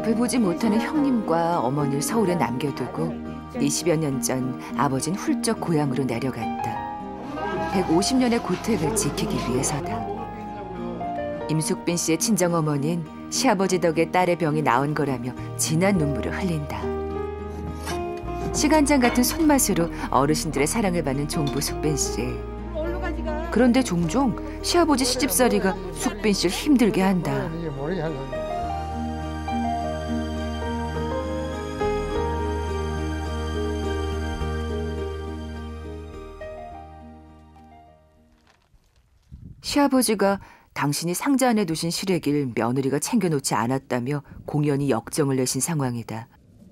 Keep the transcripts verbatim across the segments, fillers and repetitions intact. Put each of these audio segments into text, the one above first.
앞을 보지 못하는 형님과 어머니를 서울에 남겨두고 이십여 년 전 아버지는 훌쩍 고향으로 내려갔다. 백오십 년의 고택을 지키기 위해서다. 임숙빈 씨의 친정어머니는 시아버지 덕에 딸의 병이 나은 거라며 진한 눈물을 흘린다. 시간장 같은 손맛으로 어르신들의 사랑을 받는 종부 숙빈 씨. 그런데 종종 시아버지 시집살이가 숙빈 씨를 힘들게 한다. 시아버지가 당신이 상자 안에 두신 시래기를 며느리가 챙겨놓지 않았다며 공연히 역정을 내신 상황이다.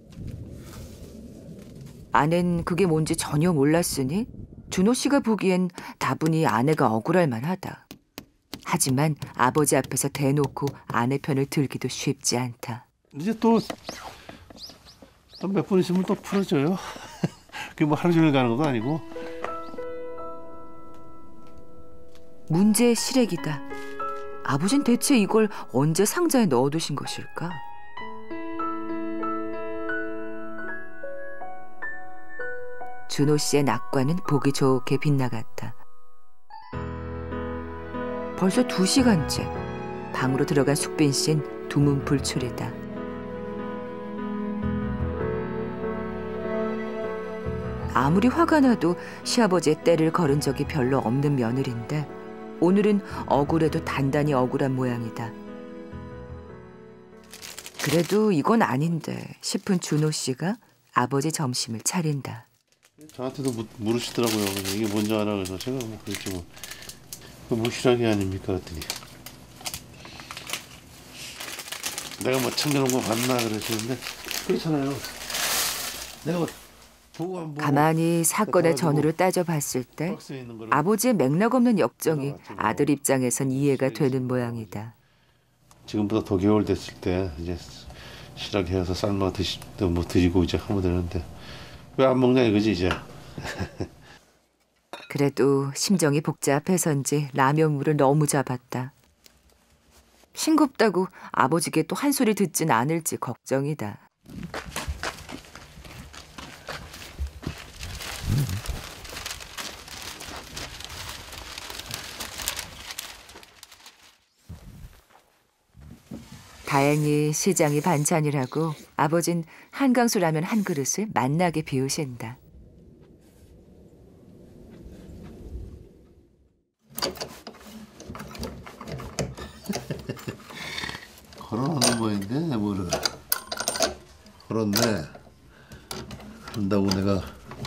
아내는 그게 뭔지 전혀 몰랐으니 준호 씨가 보기엔 다분히 아내가 억울할 만하다. 하지만 아버지 앞에서 대놓고 아내 편을 들기도 쉽지 않다. 이제 또 몇 번 있으면 또 풀어줘요. 그게 뭐 하루 종일 가는 것도 아니고. 문제의 시래기다. 아버진 대체 이걸 언제 상자에 넣어두신 것일까? 준호 씨의 낙관은 보기 좋게 빗나갔다. 벌써 두 시간째 방으로 들어간 숙빈 씨는 두문불출이다. 아무리 화가 나도 시아버지의 때를 걸은 적이 별로 없는 며느리인데 오늘은 억울해도 단단히 억울한 모양이다. 그래도 이건 아닌데 싶은 준호 씨가 아버지 점심을 차린다. 저한테도 무, 물으시더라고요. 이게 뭔지 알아? 그래서 제가 뭐 그랬지 뭐. 그 무시라기 아닙니까? 그랬더니 내가 뭐 챙겨놓은 거 봤나 그러시는데 그렇잖아요. 내가 보고 안 보고 가만히 사건의 전후를 따져봤을 때 아버지의 맥락 없는 역정이 아들 입장에선 이해가 되는 모양이다. 지금보다 더 겨울 됐을 때 이제 시라기 해서 삶아 드시 뭐 드시고 이제 하면 되는데 왜 안 먹냐 이거지 이제. 그래도 심정이 복잡해서인지 라면물을 너무 잡았다. 싱겁다고 아버지께 또 한 소리 듣진 않을지 걱정이다. 다행히 시장이 반찬이라고 아버진 한강수 라면 한 그릇을 맛나게 비우신다. 걸어놓는 모양인데 뭐를 걸었네. 그런다고 내가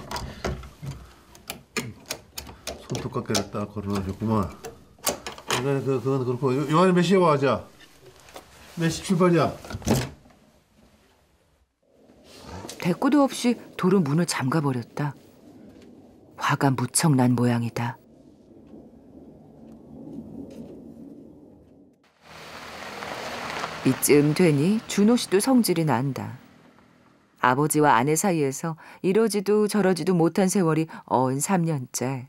손톱 깎여를 딱 걸어놓으셨구만. 그, 그건 그렇고 요한이 몇 시에 와? 자 몇 시 출발이야? 대꾸도 없이 도로 문을 잠가버렸다. 화가 무척 난 모양이다. 이쯤 되니 준호 씨도 성질이 난다. 아버지와 아내 사이에서 이러지도 저러지도 못한 세월이 어언 삼 년째.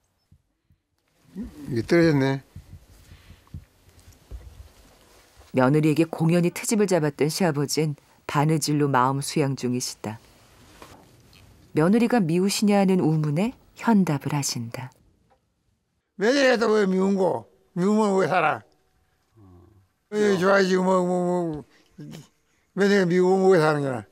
이게 떨어졌네. 며느리에게 공연히 트집을 잡았던 시아버지는 바느질로 마음 수양 중이시다. 며느리가 미우시냐 하는 우문에 현답을 하신다. 며느리가 왜 미운 거? 미우면 왜 살아? 왜 좋아하지? 뭐, 뭐, 뭐. 며느리가 미우면 왜 사는 거야?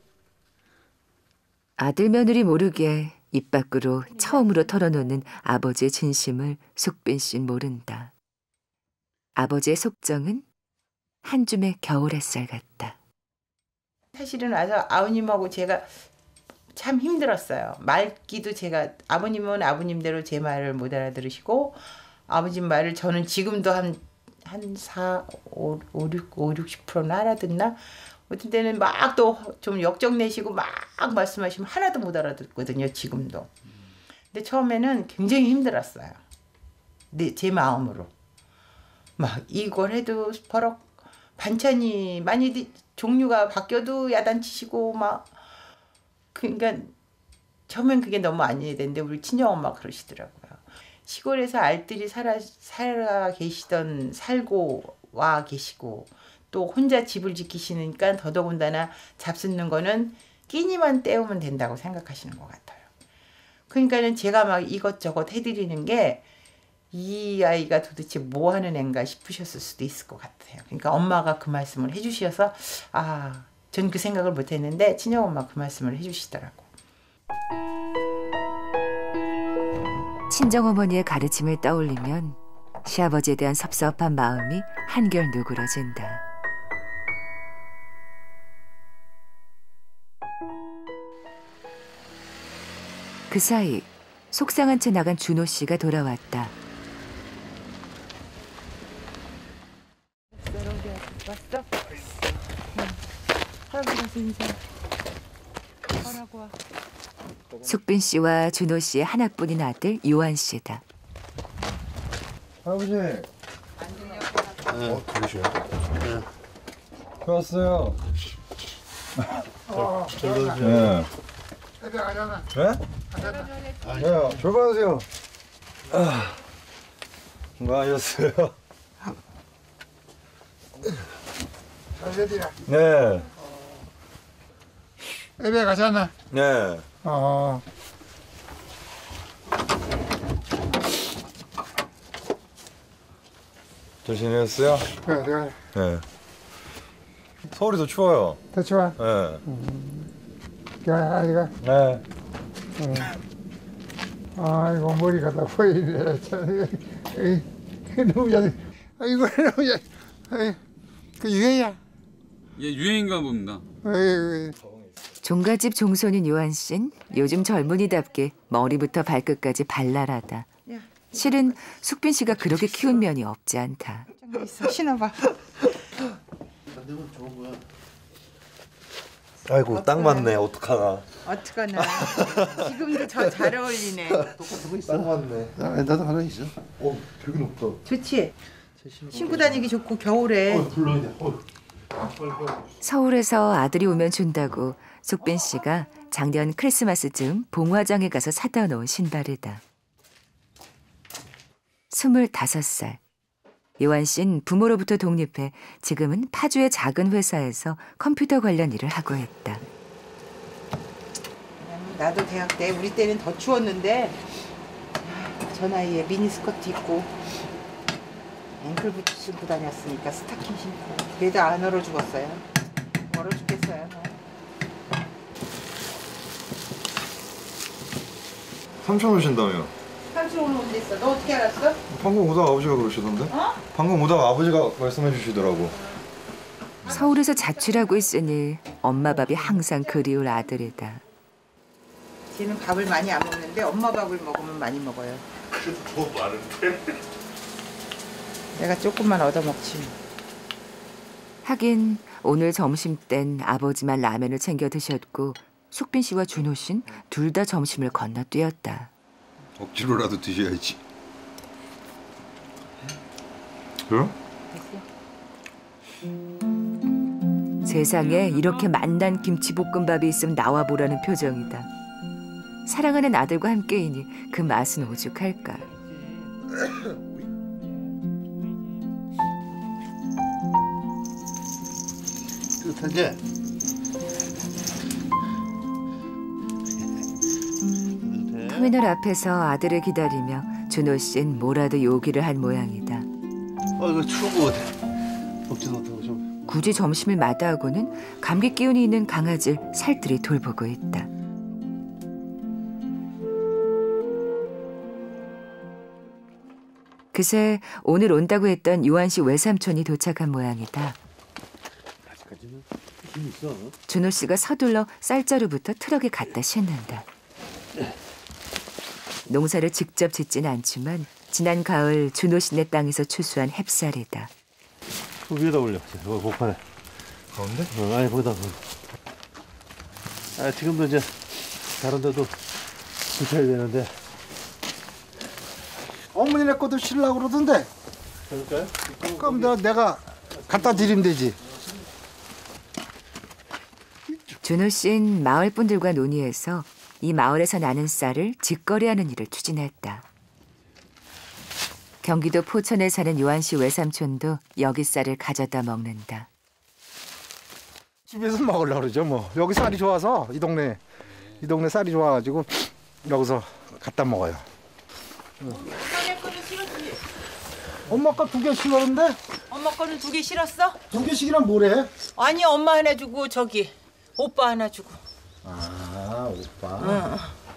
아들 며느리 모르게 입 밖으로 처음으로 털어놓는 아버지의 진심을 숙빈 씨는 모른다. 아버지의 속정은 한 줌의 겨울 햇살 같다. 사실은 와서 아버님하고 제가 참 힘들었어요. 말기도 제가 아버님은 아버님대로 제 말을 못 알아들으시고 아버지 말을 저는 지금도 한 한 사, 오, 육, 오, 육십 퍼센트는 알아듣나? 어떤 때는 막 또 좀 역정 내시고 막 말씀하시면 하나도 못 알아듣거든요. 지금도. 근데 처음에는 굉장히 힘들었어요. 내, 제 마음으로. 막 이걸 해도 버럭 반찬이 많이 종류가 바뀌어도 야단치시고 막 그러니까 처음엔 그게 너무 안 이해되는데 우리 친정엄마 그러시더라고요. 시골에서 알뜰히 살아, 살아 계시던 살고 와 계시고 또 혼자 집을 지키시니까 더더군다나 잡숫는 거는 끼니만 때우면 된다고 생각하시는 것 같아요. 그러니까는 제가 막 이것저것 해드리는 게 이 아이가 도대체 뭐 하는 앤가 싶으셨을 수도 있을 것 같아요. 그러니까 엄마가 그 말씀을 해주셔서 아, 전 그 생각을 못했는데 친정엄마 그 말씀을 해주시더라고. 친정어머니의 가르침을 떠올리면 시아버지에 대한 섭섭한 마음이 한결 누그러진다. 그 사이 속상한 채 나간 준호 씨가 돌아왔다. 왔어? 할아버지 인사. 하라고 와. 숙빈 씨와 준호 씨의 하나뿐인 아들 요한 씨다. 할아버지. 네. 어, 들으셔요? 네. 왔어요. 잘 들어주세요. 네. 애들 가잖아. 네? 네, 출발하세요. 아, 건강하셨어요? 애들이야. 네. 애들 가잖아. 네. 어. 잘 지내셨어요? 그래, 내가 네. 서울이 더 추워요. 더 좋아. 네. 야, 아이가. 네. 아이고 머리가 다 보이네. 참, 에이, 너무 잘. 아이고 너무 잘. 에이, 그 유행이야. 예, 유행인가 봅니다. 에이, 종갓집 종손인 요한 씨는 요즘 젊은이답게 머리부터 발끝까지 발랄하다. 실은 숙빈 씨가 그렇게 키운 면이 없지 않다. 있어, 신어봐. 아이고, 딱 맞네. 어떡하나. 어떡하나. 지금도 저 잘 어울리네. 딱 맞네. 아, 나도 하나 있어. 어, 되게 높다. 좋지? 신고 다니기 좋고 겨울에. 어, 불러야 돼. 어. 서울에서 아들이 오면 준다고 숙빈 씨가 작년 크리스마스쯤 봉화장에 가서 사다 놓은 신발이다. 스물다섯 살. 요한 씨는 부모로부터 독립해 지금은 파주의 작은 회사에서 컴퓨터 관련 일을 하고 있다. 나도 대학 때 우리 때는 더 추웠는데 저 나이에 미니스커트 입고 앵클부츠 신고 다녔으니까 스타킹 신고 그래도 안 얼어 죽었어요. 얼어 죽겠어요. 삼촌 오신다며. 삼촌 오늘 어디 있어? 너 어떻게 알았어? 방금 오다가 아버지가 그러시던데? 어? 방금 오다가 아버지가 말씀해 주시더라고. 서울에서 자취하고 있으니 엄마 밥이 항상 그리울 아들이다. 쟤는 밥을 많이 안 먹는데 엄마 밥을 먹으면 많이 먹어요. 더 많은데? 내가 조금만 얻어먹지. 하긴 오늘 점심 땐 아버지만 라면을 챙겨 드셨고 숙빈 씨와 준호 씨는 둘 다 점심을 건너뛰었다. 억지로라도 드셔야지. 그래? 세상에 이렇게 맛난 김치볶음밥이 있으면 나와보라는 표정이다. 사랑하는 아들과 함께이니 그 맛은 오죽할까. 뜨뜻하지? 터미널 앞에서 아들을 기다리며 준호 씨는 뭐라도 요기를 한 모양이다. 어, 이거 추운 거 같아. 먹지도 못하고 좀. 굳이 점심을 마다하고는 감기 기운이 있는 강아지를 살뜰히 돌보고 있다. 그새 오늘 온다고 했던 요한 씨 외삼촌이 도착한 모양이다. 아직까지는 힘 있어. 준호 씨가 서둘러 쌀자루부터 트럭에 갖다 싣는다. 농사를 직접 짓진 않지만 지난 가을 준호 씨네 땅에서 추수한 햅쌀이다. 그 위에다 올려. 여기 복판에. 가운데? 어, 아니 거기다. 거기. 아 지금도 이제 다른 데도 주차해야 되는데. 어머니네 것도 실라고 그러던데. 그럴까요? 그럼 너 내가 갖다 드리면 되지. 준호 씨는 마을 분들과 논의해서 이 마을에서 나는 쌀을 직거래하는 일을 추진했다. 경기도 포천에 사는 요한 씨 외삼촌도 여기 쌀을 가져다 먹는다. 집에서 먹으려고 그러죠 뭐. 여기 쌀이 좋아서 이 동네 이 동네 쌀이 좋아가지고 여기서 갖다 먹어요. 자네 거는 싫었지? 엄마 거 두 개 싫었는데? 엄마 거는 두 개 싫었어? 두 개씩이란 뭐래? 아니 엄마 하나 주고 저기 오빠 하나 주고. 아 오빠. 응.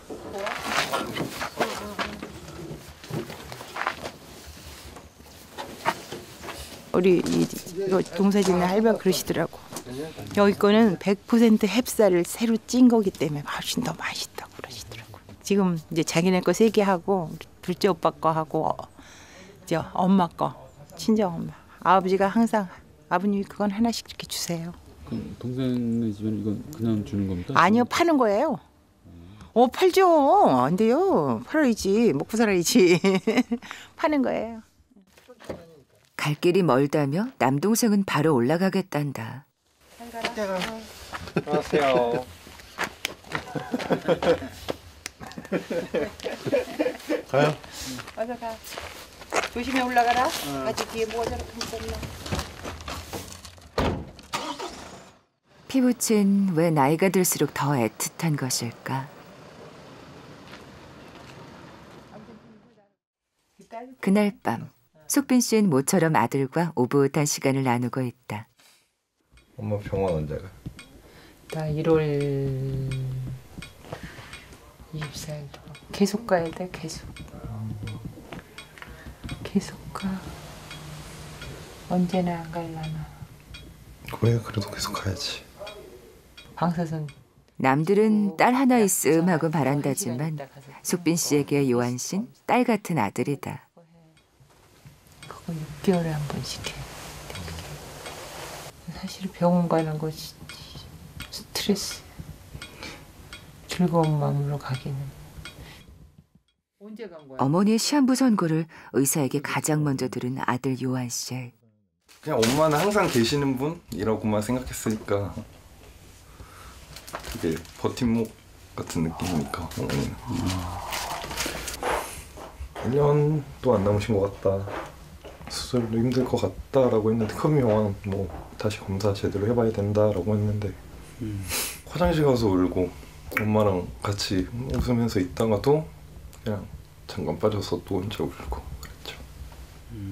우리 이, 이거 동사진네 할머니 그러시더라고. 여기 거는 백 퍼센트 햅쌀을 새로 찐 거기 때문에 훨씬 더 맛있다고 그러시더라고. 지금 이제 자기네 거 세 개 하고 둘째 오빠 거 하고 어, 이제 엄마 거 친정 엄마 아버지가 항상 아버님이 그건 하나씩 이렇게 주세요. 그럼 동생네 집에는 이건 그냥 주는 겁니까? 아니요, 파는 거예요. 어, 팔죠. 안 돼요. 팔아야지. 먹고 살아야지. 파는 거예요. 갈 길이 멀다며 남동생은 바로 올라가겠단다. 안녕하세요. 가요? 어서 가. 조심히 올라가라. 아직 뒤에 뭐가 저렇게 있었나. 피부친 왜 나이가 들수록 더 애틋한 것일까? 그날 밤 숙빈 씨는 모처럼 아들과 오붓한 시간을 나누고 있다. 엄마 병원 언제 가? 나 일월 이십사일 계속 가야 돼. 계속. 계속 가. 언제나 안 갈라나. 왜 그래도 계속 가야지. 방사선. 남들은 딸 하나 있음 하고 바란다지만 숙빈 씨에게 요한 씨는 딸 같은 아들이다. 그거 육 개월에 한 번씩 해. 사실 병원 가는 거 스트레스. 즐거운 마음으로 가기는. 언제 간 거야? 어머니의 시한부 선고를 의사에게 가장 먼저 들은 아들 요한 씨. 그냥 엄마는 항상 계시는 분이라고만 생각했으니까 되게 버팀목 같은 느낌이니까 어머니는. 일 년도 안 남으신 것 같다. 수술도 힘들 것 같다라고 했는데 큰 병원 뭐 다시 검사 제대로 해봐야 된다라고 했는데 음. 화장실 가서 울고 엄마랑 같이 웃으면서 있다가도 그냥 잠깐 빠져서 또 혼자 울고 그랬죠. 음.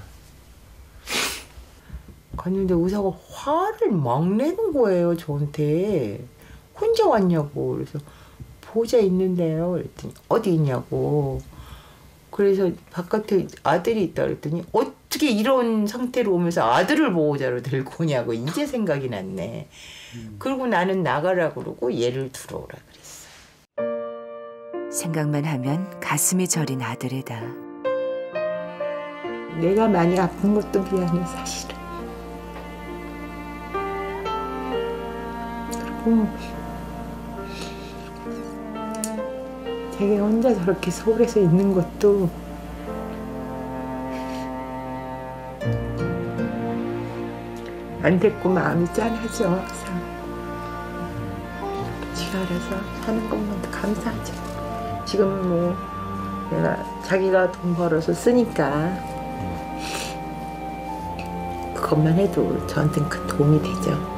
갔는데 의사가 화를 막 내는 거예요, 저한테. 혼자 왔냐고. 그래서 보자 있는데요. 그랬더니 어디 있냐고. 그래서 바깥에 아들이 있다 그랬더니 어떻게 이런 상태로 오면서 아들을 보호자로 들고 오냐고. 이제 생각이 났네. 음. 그리고 나는 나가라 그러고 얘를 들어오라 그랬어. 생각만 하면 가슴이 저린 아들이다. 내가 많이 아픈 것도 미안해, 사실은. 그리고 자기가 혼자 저렇게 서울에서 있는 것도 안 됐고 마음이 짠하죠, 항상. 지가 알아서 사는 것만도 감사하죠. 지금 뭐 내가 자기가 돈 벌어서 쓰니까 그것만 해도 저한테는 큰 도움이 되죠.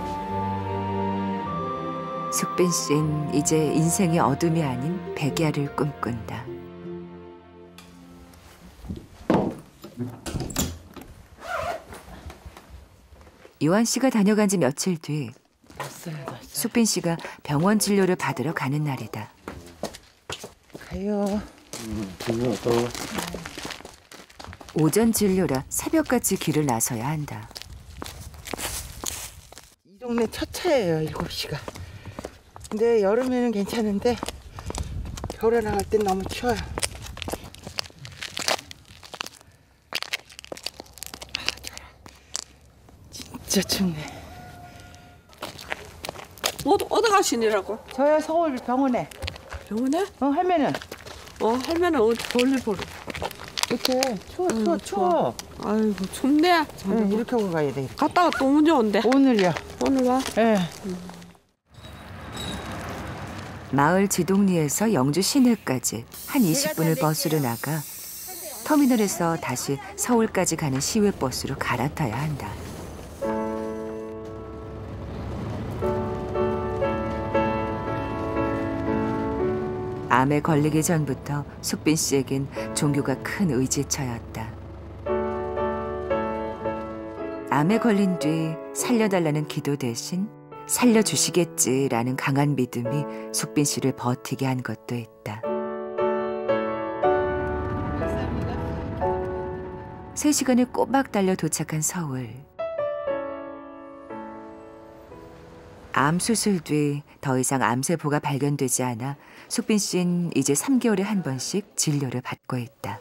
숙빈 씨는 이제 인생의 어둠이 아닌 백야를 꿈꾼다. 요한 씨가 다녀간 지 며칠 뒤 왔어요, 왔어요. 숙빈 씨가 병원 진료를 받으러 가는 날이다. 가요. 오전 진료라 새벽같이 길을 나서야 한다. 이 동네 첫 차예요, 일곱 시가. 근데 여름에는 괜찮은데 겨울에 나갈 땐 너무 추워요. 진짜 춥네. 어디, 어디 가시니라고? 저요, 서울 병원에. 병원에? 어, 할매는? 어, 할머니는 어디 볼일 보러. 이렇게 추워, 추워, 음, 추워. 아이고, 춥네. 응, 이렇게 하고 가야 돼. 갔다가 또 언제 온대? 오늘요. 오늘 와? 예. 마을 지동리에서 영주 시내까지 한 이십 분을 버스로 나가 터미널에서 다시 서울까지 가는 시외버스로 갈아타야 한다. 암에 걸리기 전부터 숙빈 씨에겐 종교가 큰 의지처였다. 암에 걸린 뒤 살려달라는 기도 대신 살려주시겠지라는 강한 믿음이 숙빈 씨를 버티게 한 것도 있다. 세 시간을 꼬박 달려 도착한 서울. 암 수술 뒤 더 이상 암세포가 발견되지 않아 숙빈 씨는 이제 삼 개월에 한 번씩 진료를 받고 있다.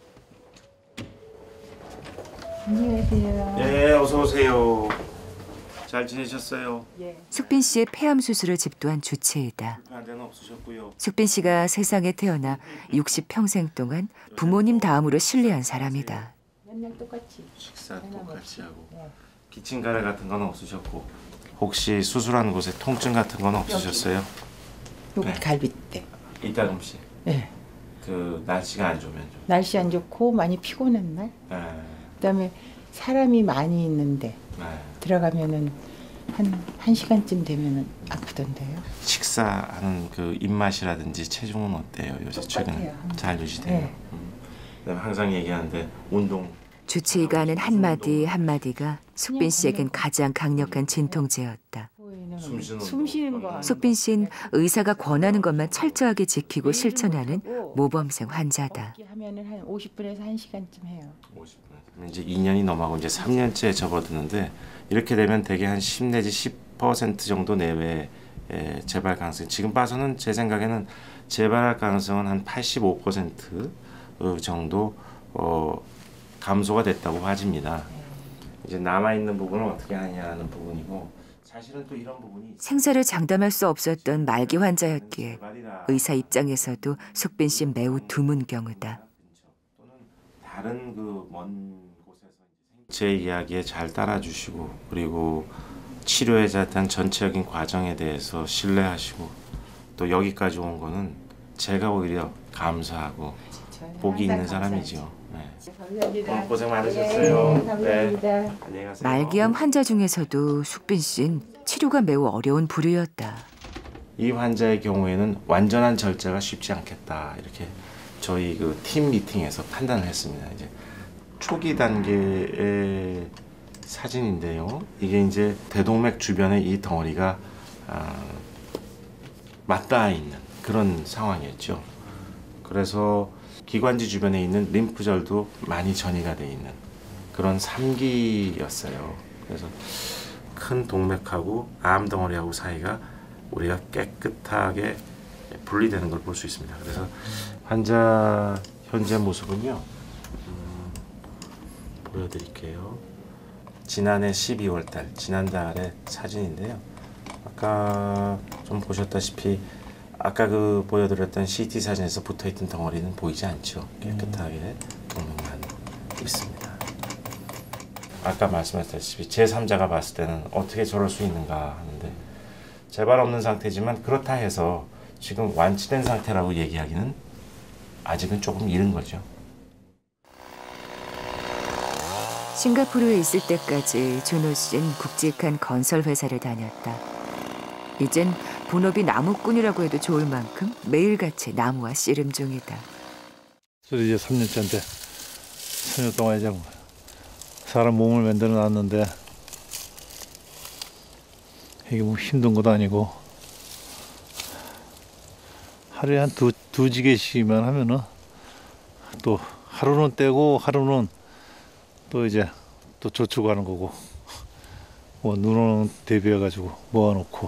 안녕하세요. 네, 어서 오세요. 잘 지내셨어요? 숙빈 씨의 폐암 수술을 집도한 주치의다. 불편한 데는 없으셨고요. 숙빈 씨가 세상에 태어나 육십 평생 동안 부모님 다음으로 신뢰한 사람이다. 맨날 똑같이. 식사 똑같이 하고 기침 가래 같은 건 없으셨고 혹시 수술한 곳에 통증 같은 건 없으셨어요? 여기 네. 갈비뼈. 이따금씩. 네. 그 날씨가 안 좋으면 좀. 날씨 안 좋고 많이 피곤한 날. 네. 그다음에 사람이 많이 있는데 네. 들어가면은 한 한 시간쯤 되면은 아프던데요. 식사하는 그 입맛이라든지 체중은 어때요? 요새 최근에 똑같아요. 잘 유지돼요. 네. 음. 그다음에 항상 얘기하는데 운동. 주치의가 하는 한마디 한마디가 숙빈 씨에겐 가장 강력한 진통제였다. 숨 쉬는 숨 쉬는 거. 숙빈 씨는 의사가 권하는 것만 철저하게 지키고 실천하는 모범생 환자다. 하면은 한 오십 분에서 한 시간쯤 해요. 오십 분. 이제 이 년이 넘어가고 이제 삼 년째 접어드는데 이렇게 되면 대개 한 십 내지 십 퍼센트 정도 내외의 재발 가능성. 지금 봐서는 제 생각에는 재발할 가능성은 한 팔십오 퍼센트 정도 어, 감소가 됐다고 봐집니다. 이제 남아 있는 부분은 어떻게 하냐는 부분이고 사실은 또 이런 부분이 생사를 장담할 수 없었던 말기 환자였기에 의사 입장에서도 숙빈 씨 매우 드문 경우다. 다른 그 먼 곳에서 제 이야기에 잘 따라주시고 그리고 치료에 대한 전체적인 과정에 대해서 신뢰하시고 또 여기까지 온 거는 제가 오히려 감사하고 복이 있는 사람이죠. 네. 감사합니다. 오늘 고생 많으셨어요. 네, 감사합니다. 네. 안녕히 가세요. 말기암 환자 중에서도 숙빈 씨는 치료가 매우 어려운 부류였다. 이 환자의 경우에는 완전한 절제가 쉽지 않겠다 이렇게 저희 그 팀 미팅에서 판단을 했습니다. 이제 초기 단계의 사진인데요. 이게 이제 대동맥 주변에 이 덩어리가 아, 맞닿아 있는 그런 상황이었죠. 그래서 기관지 주변에 있는 림프절도 많이 전이가 돼 있는 그런 삼기였어요. 그래서 큰 동맥하고 암 덩어리하고 사이가 우리가 깨끗하게 분리되는 걸 볼 수 있습니다. 그래서 환자 현재 모습은요. 음, 보여드릴게요. 지난해 십이월 달, 지난달의 사진인데요. 아까 좀 보셨다시피 아까 그 보여드렸던 씨티 사진에서 붙어있던 덩어리는 보이지 않죠. 깨끗하게 동맥만 있습니다. 아까 말씀하셨다시피 제삼자가 봤을 때는 어떻게 저럴 수 있는가 하는데 재발 없는 상태지만 그렇다 해서 지금 완치된 상태라고 얘기하기는 아직은 조금 이른 거죠. 싱가포르에 있을 때까지 준호 씨는 굵직한 건설 회사를 다녔다. 이젠 본업이 나무꾼이라고 해도 좋을 만큼 매일같이 나무와 씨름 중이다. 저 이제 삼 년째인데 삼 년 동안 이제 사람 몸을 만들어 놨는데 이게 뭐 힘든 것도 아니고 하루에 한 두, 두 지게씩만 하면은 또 하루는 떼고 하루는 또 이제 또 저축하는 거고 뭐 눈 오는 대비해 가지고 모아놓고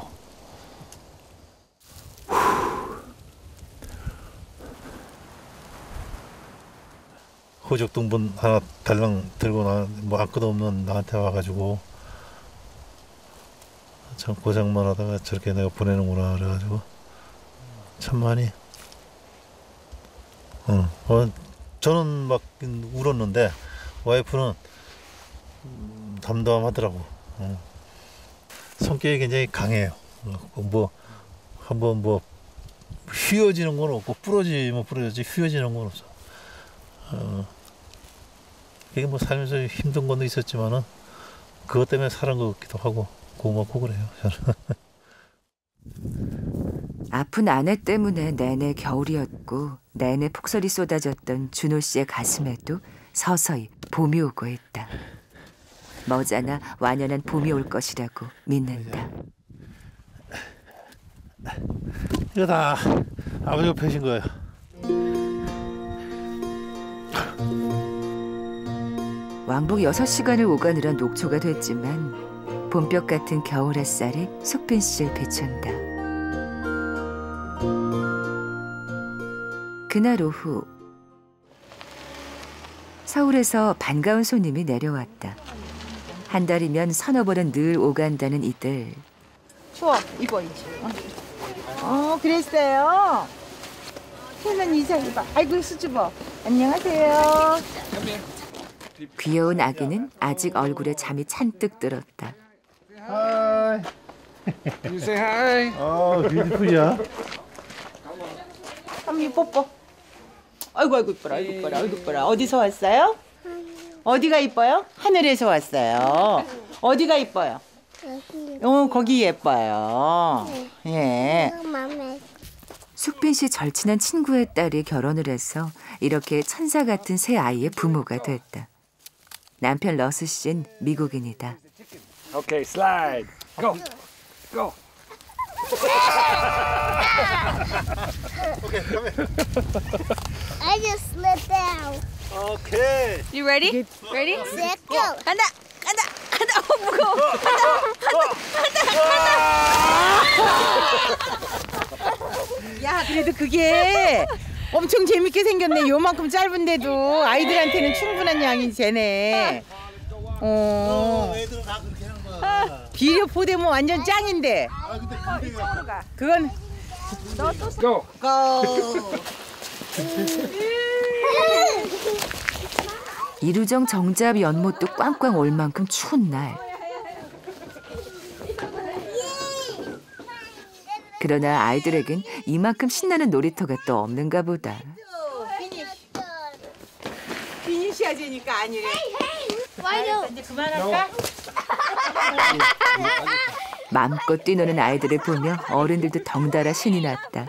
호적 등본 하나 달랑 들고 나 뭐 아무것도 없는 나한테 와가지고 참 고생만 하다가 저렇게 내가 보내는구나 그래가지고 참 많이 어, 어 저는 막 울었는데 와이프는 음, 담담하더라고. 어. 성격이 굉장히 강해요. 뭐 한번 뭐 휘어지는 건 없고 부러지면 부러지지 휘어지는 건 없어. 어. 이게 뭐 살면서 힘든 것도 있었지만은 그것 때문에 사는 것 같기도 하고 고맙고 그래요. 저는. 아픈 아내 때문에 내내 겨울이었고 내내 폭설이 쏟아졌던 준호 씨의 가슴에도 서서히 봄이 오고 있다. 머지않아 완연한 봄이 올 것이라고 믿는다. 이거 다 아버지가 패신 거예요. 왕복 여섯 시간을 오가느라 녹초가 됐지만 봄볕 같은 겨울 햇살이 숙빈 씨를 비춘다. 그날 오후 서울에서 반가운 손님이 내려왔다. 한 달이면 서너 번은 늘 오간다는 이들. 추워. 입어 이제. 어 그랬어요. 태는 이사 입어. 아이고 수줍어. 안녕하세요. 귀여운 아기는 아직 얼굴에 잠이 잔뜩 들었다. 하이. You say hi. 어, 뷰티풀이야. 한미 뽀뽀. 아이고 아이고 이뻐라. 아이고 이뻐라. 아이고 이뻐라. 어디서 왔어요? 어디가 이뻐요? 하늘에서 왔어요. 어디가 이뻐요? 어 거기 예뻐요. 예. 숙빈 씨 절친한 친구의 딸이 결혼을 해서 이렇게 천사 같은 새 아이의 부모가 됐다. 남편 러스 씨는 미국인이다. Okay, slide. Go. Go. Okay, come here. I just slipped down. Okay. You ready? Ready? Set, go. 간다! 간다! 간다! 어, 무거워! 간다! 야 그래도 그게 엄청 재밌게 생겼네. 요만큼 짧은데도 아이들한테는 충분한 양이 되네. 어. 애들은 다 그렇게 하는 거야. 비료 포대면 완전 짱인데. 아, 근데 비료가. 그건 Go. 고. 이루정 정잡 연못도 꽝꽝 올 만큼 추운 날. 그러나 아이들에겐 이만큼 신나는 놀이터가 또 없는가 보다. 피니시 하자니까 아니래. Why don't? 이제 그만할까? 마음껏 뛰노는 아이들을 보며 어른들도 덩달아 신이 났다.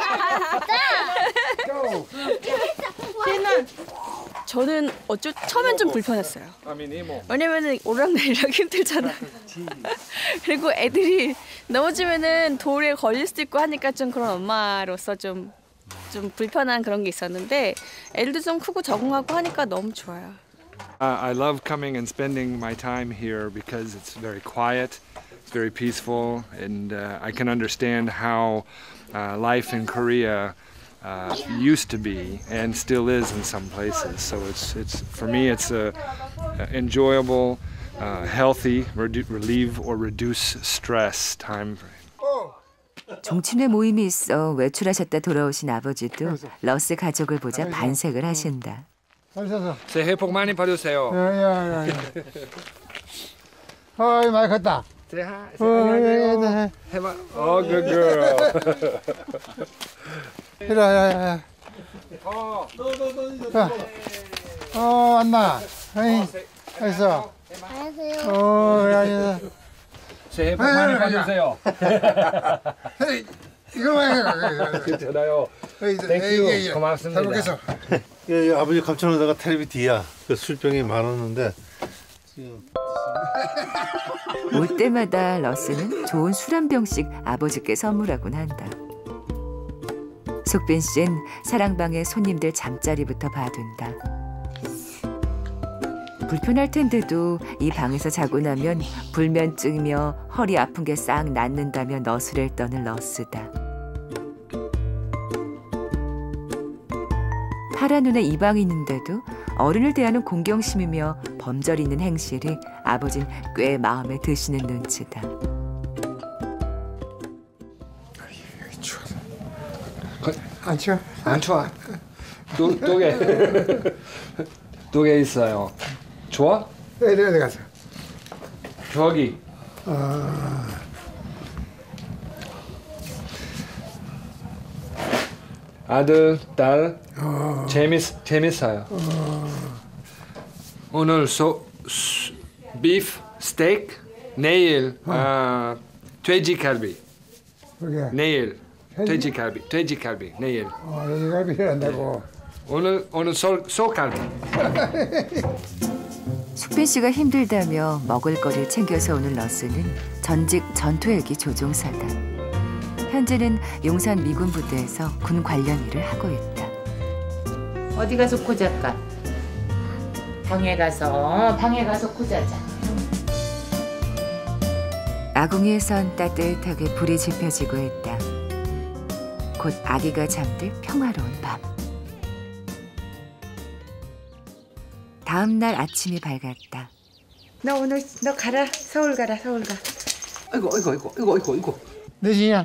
걔는 저는 어쩌 처음엔 좀 불편했어요. 왜냐면은 오르락내리락 힘들잖아. 그리고 애들이 넘어지면은 돌에 걸릴 수도 있고 하니까 좀 그런 엄마로서 좀 좀 불편한 그런 게 있었는데 애들도 좀 크고 적응하고 하니까 너무 좋아요. Uh, I love coming and spending my time here because it's very quiet, it's very peaceful, and uh, I can understand how uh, life in Korea uh, used to be and still is in some places. So it's it's for me it's a, a enjoyable, uh, healthy, redu- relieve or reduce stress time. 종친회 모임이 있어 외출하셨다 돌아오신 아버지도 러스 가족을 보자 반색을 하신다. 잘 있어서. 새해 복 많이 받으세요. 야야야. 어이 많이 컸다. Say hi. 어야야야. 해봐. Oh, good girl. 이리 야야야. 어. 어 안나. 어이. 있어. 안녕하세요. 어 야야. 새해 복 많이 받으세요. 이거 봐. 괜찮아요. Thank you. 고맙습니다. 잘 먹겠어. 예, 예, 아버지 감춰놓다가 텔레비 뒤야. 그 술병이 많았는데. 올 때마다 러스는 좋은 술 한 병씩 아버지께 선물하곤 한다. 숙빈 씨는 사랑방에 손님들 잠자리부터 봐둔다. 불편할 텐데도 이 방에서 자고 나면 불면증이며 허리 아픈 게 싹 낫는다며 너스레를 떠는 러스다. 파란 눈에 이방이 있는데도 어른을 대하는 공경심이며 범절이 있는 행실이 아버진 꽤 마음에 드시는 눈치다. 안 추워? 안 추워. 또개 두 개 있어요. 좋아? 어디 어디 가서? 저기. 아. 아들, 딸, 어. 재밌 재밌어요. 어. 오늘 소, 수, 비프, 스테이크, 내일 어. 어, 돼지갈비. 그게. 내일 돼지갈비, 돼지갈비 내일. 어, 돼지갈비 한다고. 오늘 오늘 소 소갈비. 숙빈 씨가 힘들다며 먹을거리를 챙겨서 오는 러스는 전직 전투헬기 조종사다. 현재는 용산 미군 부대에서 군 관련 일을 하고 있다. 어디 가서 코 잘까? 방에 가서 방에 가서 코 자자. 아궁이에선 따뜻하게 불이 지펴지고 있다. 곧 아기가 잠들 평화로운 밤. 다음 날 아침이 밝았다. 너 오늘 너 가라 서울 가라 서울 가. 아이고 아이고 아이고 아이고 아이고 아이고. 내 지냐?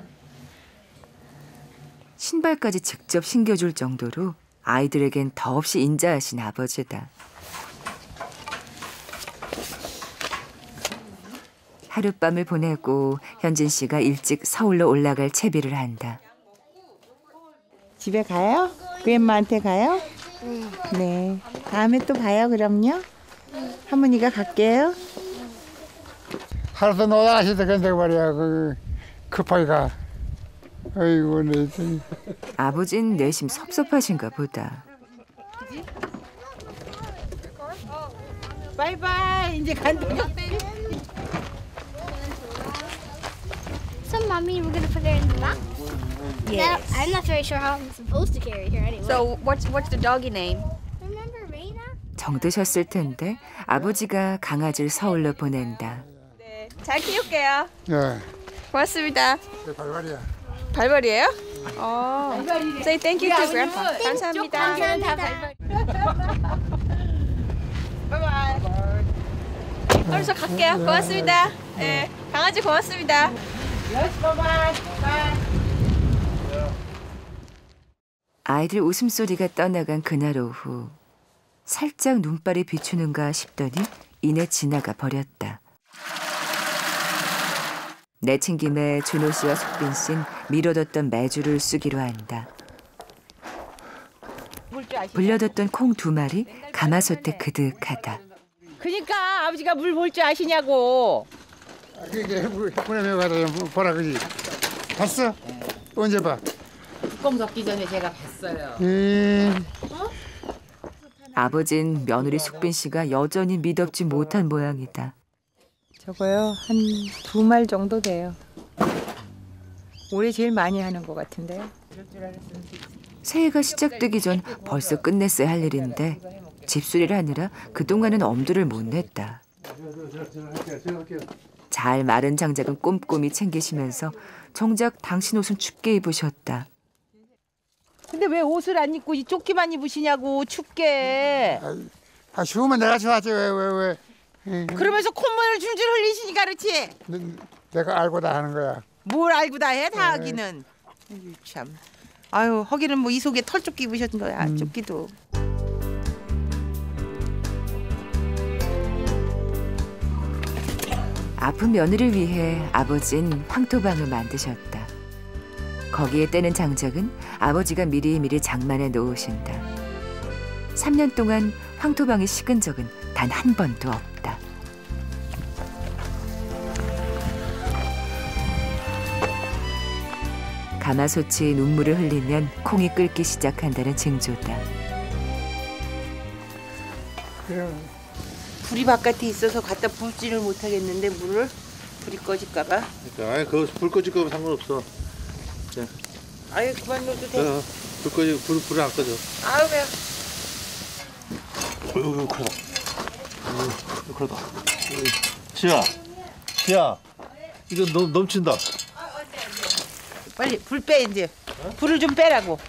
신발까지 직접 신겨줄 정도로 아이들에겐 더없이 인자하신 아버지다. 하룻밤을 보내고 현진 씨가 일찍 서울로 올라갈 채비를 한다. 집에 가요? 그엠마한테 가요? 응. 네. 다음에 또 봐요 그럼요. 할머니가 갈게요. 하루도 놀다 가시다 근데 말이야 그 급하게 가. 아이고 내. 아버진 내심 섭섭하신가 보다. 바이바이 이제 간다. So, mommy, we're gonna put her in the back. Yes. Now, I'm not very sure how I'm supposed to carry her anyway. So what's what's the doggy name? Remember Reina? 정드셨을 텐데 아버지가 강아지를 서울로 보낸다. 네, 잘 키울게요. 예. 고맙습니다. 내 발발이야. 발발이에요? 어. Say thank you to grandpa. 감사합니다. 감사합니다. 바이바이. 그럼 저 갈게요. 고맙습니다. 네, 강아지 고맙습니다. 아이들 웃음소리가 떠나간 그날 오후 살짝 눈발이 비추는가 싶더니 이내 지나가 버렸다. 내친김에 준호 씨와 숙빈 씨는 미뤄뒀던 매주를 쓰기로 한다. 불려뒀던 콩 두 마리 가마솥에 그득하다. 그러니까 아버지가 물 볼 줄 아시냐고. 그게 해보내 가다 보라 그지. 봤어? 언제 봐? 뚜껑 덮기 전에 제가 봤어요. 음. 아버진 며느리 숙빈 씨가 여전히 믿업지 못한 모양이다. 저거요 한 두 말 정도 돼요. 올해 제일 많이 하는 것 같은데요. 새해가 시작되기 전 벌써 끝냈어야 할 일인데 집수리를 하느라 그동안은 엄두를 못 냈다. 잘 마른 장작은 꼼꼼히 챙기시면서 정작 당신 옷은 춥게 입으셨다. 근데 왜 옷을 안 입고 이 조끼만 입으시냐고 춥게. 아 추우면 내가 좋아하지 왜 왜 왜. 왜. 그러면서 콧물을 줄줄 흘리시니까 그렇지. 내, 내가 알고 다 하는 거야. 뭘 알고 다 해 다 하기는. 아유, 참. 아유 허기는 뭐 이 속에 털조끼 입으셨던 거야. 음. 조끼도. 아픈 며느리를 위해 아버진 황토방을 만드셨다. 거기에 떼는 장작은 아버지가 미리미리 장만해 놓으신다. 삼 년 동안 황토방이 식은 적은 단 한 번도 없다. 가마솥이 눈물을 흘리면 콩이 끓기 시작한다는 징조다. 불이 바깥에 있어서 갖다 붓지를 못하겠는데 물을 불이 꺼질까봐. 그러니까 아예 그 불 꺼질 거면 상관없어. 네. 아유 그만 넣어도 돼. 어, 불 꺼지 불 불이 안 꺼져. 아유 매워. 어이구 그러다. 어이구 그러다. 지야, 지야, 이거 넘 넘친다. 빨리 불 빼 이제. 불을 좀 빼라고.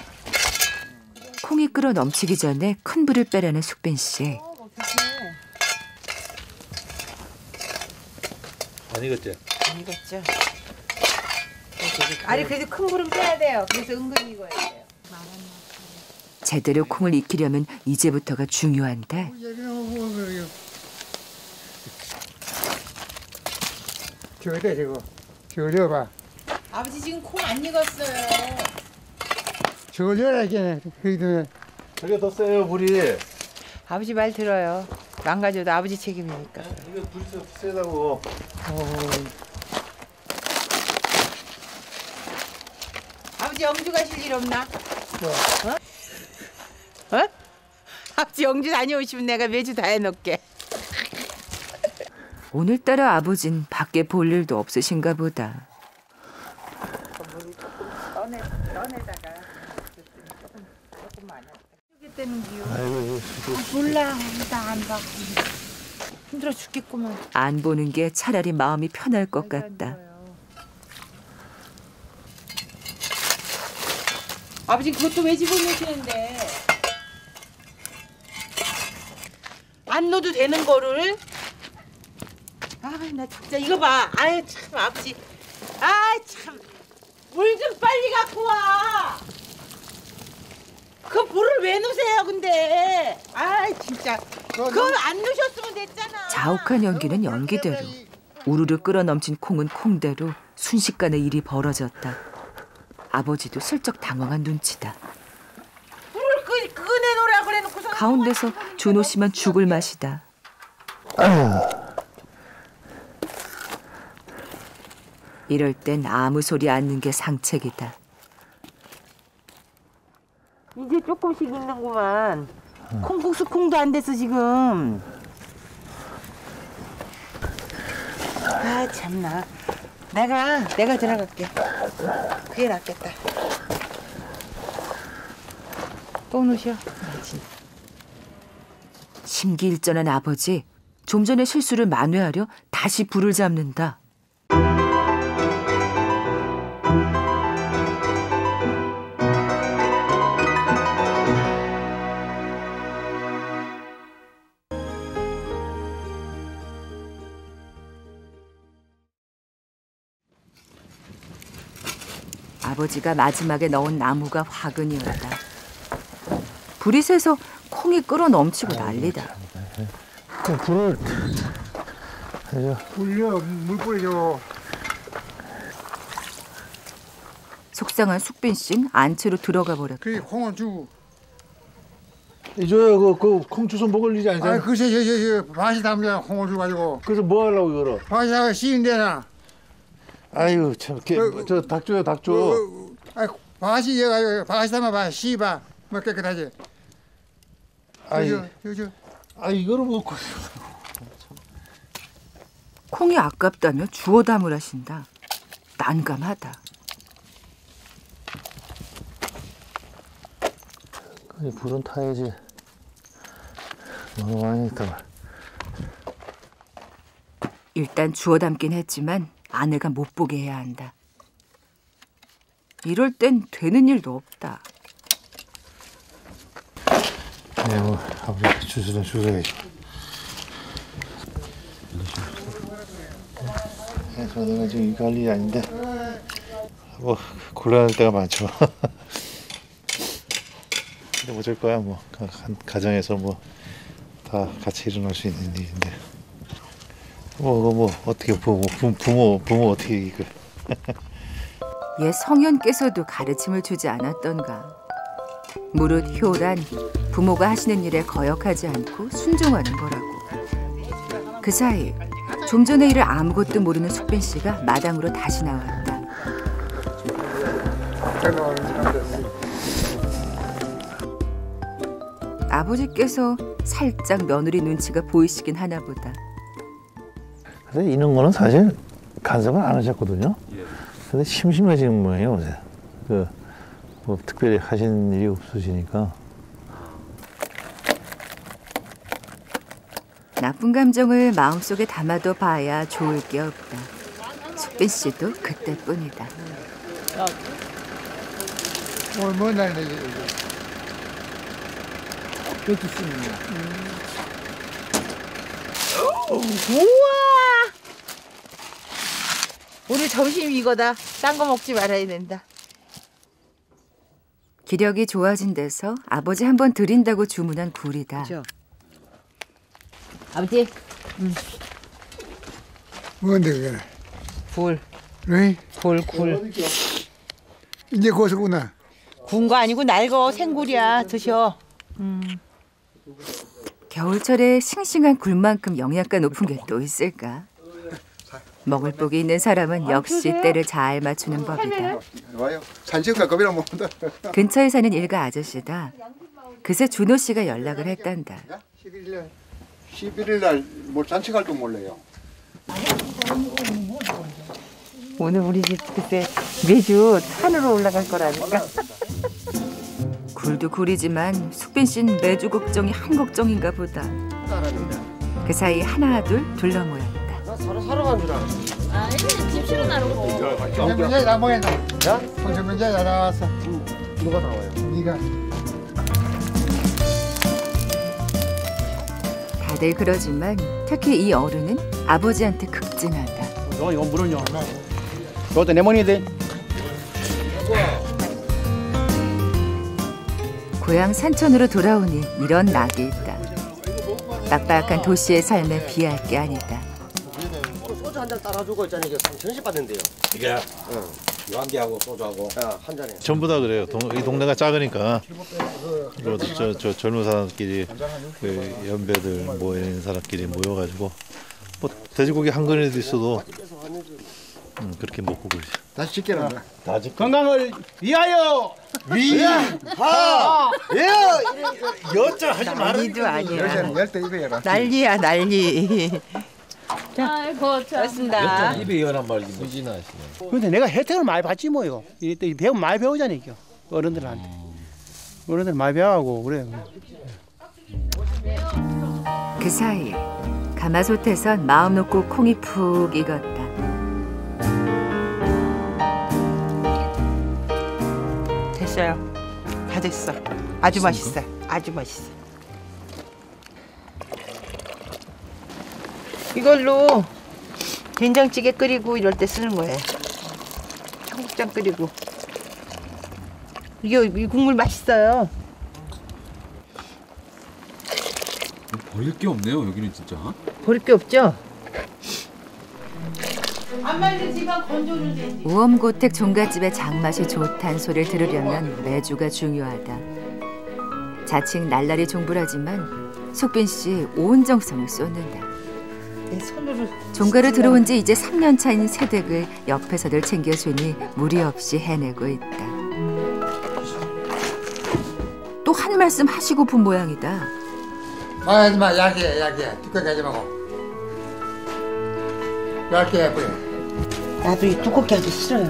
콩이 끓어 넘치기 전에 큰 불을 빼라는 숙빈 씨. 안 익었지? 안 익었죠. 아니 그래도 큰 불은 빼야 돼요. 그래서 은근히 익어야 돼요. 제대로 콩을 익히려면 이제부터가 중요한데. 저래 저거. 저려봐. 아버지 지금 콩 안 익었어요. 저려라 이게. 그래도 저게 더 세요 불이. 아버지 말 들어요. 망가져도 아버지 책임이니까. 이거 불이 세다고. 어. 아버지 영주 가실 일 없나? 어? 어? 아버지 영주 다녀오시면 내가 매주 다 해놓을게. 오늘따라 아버진 밖에 볼 일도 없으신가 보다. 아이고, 몰라, 나 안 봐. 힘들어 죽겠구만. 안 보는 게 차라리 마음이 편할 것 같다. 아버지 그것도 왜 집어넣으시는데? 안 넣어도 되는 거를? 아, 나 진짜 이거 봐. 아유 참 아버지. 아 참. 물 좀 빨리 갖고 와. 그 물을 왜 넣으세요 근데? 아 진짜. 그걸 안 넣으셨으면 됐잖아. 자욱한 연기는 연기대로, 우르르 끓어넘친 콩은 콩대로 순식간에 일이 벌어졌다. 아버지도 슬쩍 당황한 눈치다. 불을 끄, 끄내놓으라 그래놓고서 가운데서 준호 씨만 죽을 맛이다. 이럴 땐 아무 소리 않는 게 상책이다. 이제 조금씩 익는구만. 콩국수 콩도 안 됐어 지금. 아 참나. 내가 내가 들어갈게. 그게 낫겠다. 또 넣으셔. 심기일전한 아버지, 좀 전의 실수를 만회하려 다시 불을 잡는다. 아버지가 마지막에 넣은 나무가 화근이었다. 불이 새서 콩이 끓어 넘치고 난리다. 그 불을 불려 물 뿌려줘. 속상한 숙빈 씨는 안채로 들어가 버렸다. 그 콩을 주고. 이줘야 그콩 주워 먹을 일이 아니잖아. 아 글쎄 저저 저 밭이 담냐 콩을 줘가지고. 그래서 뭐 하려고 이거를? 밭에다가 씨인데나. 아유 참, 개, 그, 저 닭줘요 닭줘. 그, 아 밭이 여가 밭이 담아 봐 씨봐 뭐 깨끗하지. 아이, 저, 저, 저. 아 이거를 먹고. 콩이 아깝다며 주워 담으라신다. 난감하다. 그래, 불은 타야지. 너무 많이 있다가. 일단 주워 담긴 했지만 아내가 못 보게 해야 한다. 이럴 땐 되는 일도 없다. 네, 뭐 아버지 주스는 주워야지. 네, 저는 지금 이거 할 일이 아닌데 뭐 곤란할 때가 많죠. 근데 어쩔 거야 뭐 가, 가정에서 뭐 다 같이 일어날 수 있는 일인데 뭐 뭐 어떻게 부모 부모 부모 어떻게 이거. 옛 성현께서도 가르침을 주지 않았던가. 무릇 효란, 부모가 하시는 일에 거역하지 않고 순종하는 거라고. 그 사이 좀 전의 일을 아무것도 모르는 숙빈 씨가 마당으로 다시 나왔다. 아버지께서 살짝 며느리 눈치가 보이시긴 하나 보다. 근데 이런 거는 사실 간섭을 안 하셨거든요. 근데 심심하시는 모양이에요 어제. 그 뭐 특별히 하신 일이 없으시니까. 나쁜 감정을 마음속에 담아둬 봐야 좋을 게 없다. 숙빈 씨도 그때뿐이다. 오늘 뭔 날인데 이게. 여기 있습니다. 우와! 오늘 점심 이거다. 딴 거 먹지 말아야 된다. 기력이 좋아진 데서 아버지 한번 드린다고 주문한 굴이다. 그렇죠. 아버지. 음. 뭔데 그게? 굴. 왜? 굴, 굴. 이제 고수구나. 구운 거 아니고 날거 생굴이야. 드셔. 음. 겨울철에 싱싱한 굴만큼 영양가 높은 게 또 있을까? 먹을 복이 있는 사람은 역시 때를 잘 맞추는 법이다. 와요. 산책가 겁이나 먹는다. 근처에 사는 일가 아저씨다. 그새 준호 씨가 연락을 했단다. 십일 일 날 뭐 산책할 줄 몰라요. 오늘 우리 집 글쎄 매주 산으로 올라갈 거라니까. 굴도 굴이지만 숙빈 씨는 매주 걱정이 한 걱정인가 보다. 그 사이 하나 둘 둘러 모였다. 나 살아 살아간 줄 알았어. 아, 이제 집시로 나오고. 성천변제 다 모였나? 야? 성천변제 다 나왔어. 누가 나와요? 네가. 다들 그러지만 특히 이 어른은 아버지한테 극진하다. 너 이거 물은요. 그것도 내 money 돼. 고향 산천으로 돌아오니 이런 낙이 있다. 빡빡한 도시의 삶에 비할 게 아니다. 소주 한 잔 따라주고 있잖아. 이게 삼천원씩 받는데요. 이게 응. 요한비하고 소주하고. 야, 한 잔에. 전부 다 그래요. 동, 이 동네가 작으니까 저, 저, 저 젊은 사람끼리 그 연배들 뭐 이런 사람끼리 모여가지고 뭐 돼지고기 한 근이라도 있어도 음, 그렇게 먹고 그러죠. 다시 찍게라. 다 짓고. 건강을 위하여. 위하. 예. 여자 하지 말아. 난리도 아니야. 열대 입에 해라. 난리야 난리. 아이고, 좋습니다. 입에 연한 말이 무진하시네. 근데 내가 혜택을 많이 받지 뭐요. 이때 배우 많이 배우잖아요. 이거. 어른들한테. 어른들 많이 배워하고 그래요. 그 사이 가마솥에선 마음 놓고 콩이 푹 익었다. 됐어요. 다 됐어. 아주 맛있어. 아주 맛있어. 이걸로 된장찌개 끓이고 이럴 때 쓰는 거예요. 청국장 끓이고. 이게 이 국물 맛있어요. 버릴 게 없네요. 여기는 진짜. 버릴 게 없죠? 안 말리지만 건조를 되지. 우엄고택 종갓집의 장맛이 좋다는 소리를 들으려면 매주가 중요하다. 자칭 날라리 종부라지만 숙빈 씨 온 정성을 쏟는다. 내 손으로 종가로 들어온 지 이제 삼 년 차인 새댁을 옆에서들 챙겨주니 무리 없이 해내고 있다. 또 한 말씀 하시고픈 모양이다. 말하지 마. 약해 약해. 두껍게 하지 말고. 얇게 해 그래. 나도 이 두껍게 하기 싫어요.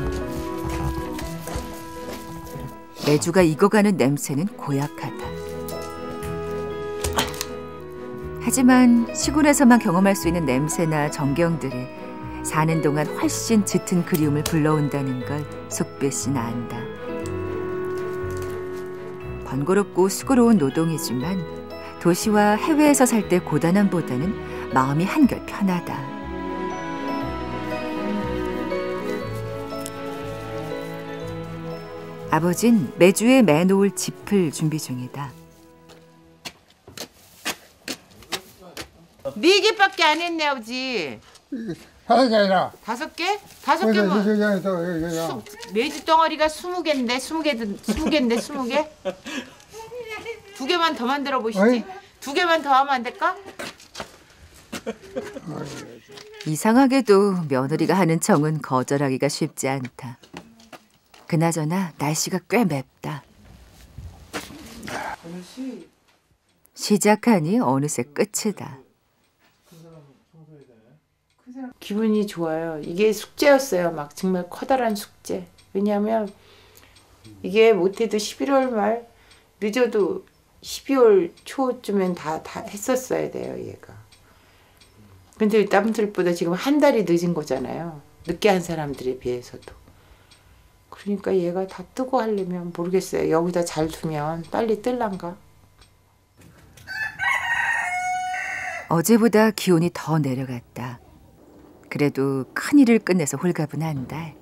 매주가 익어가는 냄새는 고약하다. 하지만 시골에서만 경험할 수 있는 냄새나 정경들이 사는 동안 훨씬 짙은 그리움을 불러온다는 걸 숙빈 씨는 안다. 번거롭고 수고로운 노동이지만 도시와 해외에서 살 때 고단함보다는 마음이 한결 편하다. 아버진 매주에 매놓을 짚을 준비 중이다. 네 개밖에 안 했네 아버지. 다섯 개 아니라. 다섯 개? 다섯 여기, 개면 여기, 여기, 여기, 여기, 여기. 매주 덩어리가 스무 개인데 스무 개든 스무 개인데 스무 개? 두 개만 더 만들어 보시지. 어이? 두 개만 더 하면 안 될까? 이상하게도 며느리가 하는 청은 거절하기가 쉽지 않다. 그나저나 날씨가 꽤 맵다. 시작하니 어느새 끝이다. 기분이 좋아요. 이게 숙제였어요. 막 정말 커다란 숙제. 왜냐하면 이게 못해도 십일월 말 늦어도 십이월 초쯤엔 다, 다 했었어야 돼요. 얘가. 근데 남들보다 지금 한 달이 늦은 거잖아요. 늦게 한 사람들에 비해서도. 그러니까 얘가 다 뜨고 하려면 모르겠어요. 여기다 잘 두면 빨리 뜰란가. 어제보다 기온이 더 내려갔다. 그래도 큰일을 끝내서 홀가분한 달.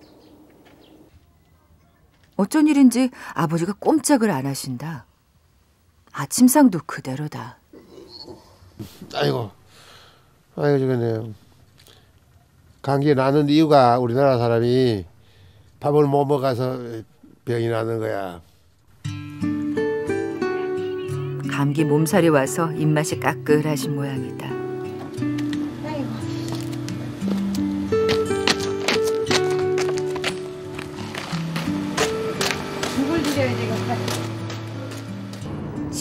어쩐 일인지 아버지가 꼼짝을 안 하신다. 아침상도 그대로다. 아이고, 아이고 저거네요. 감기 나는 이유가 우리나라 사람이 밥을 못 먹어서 병이 나는 거야. 감기 몸살이 와서 입맛이 까끌하신 모양이다.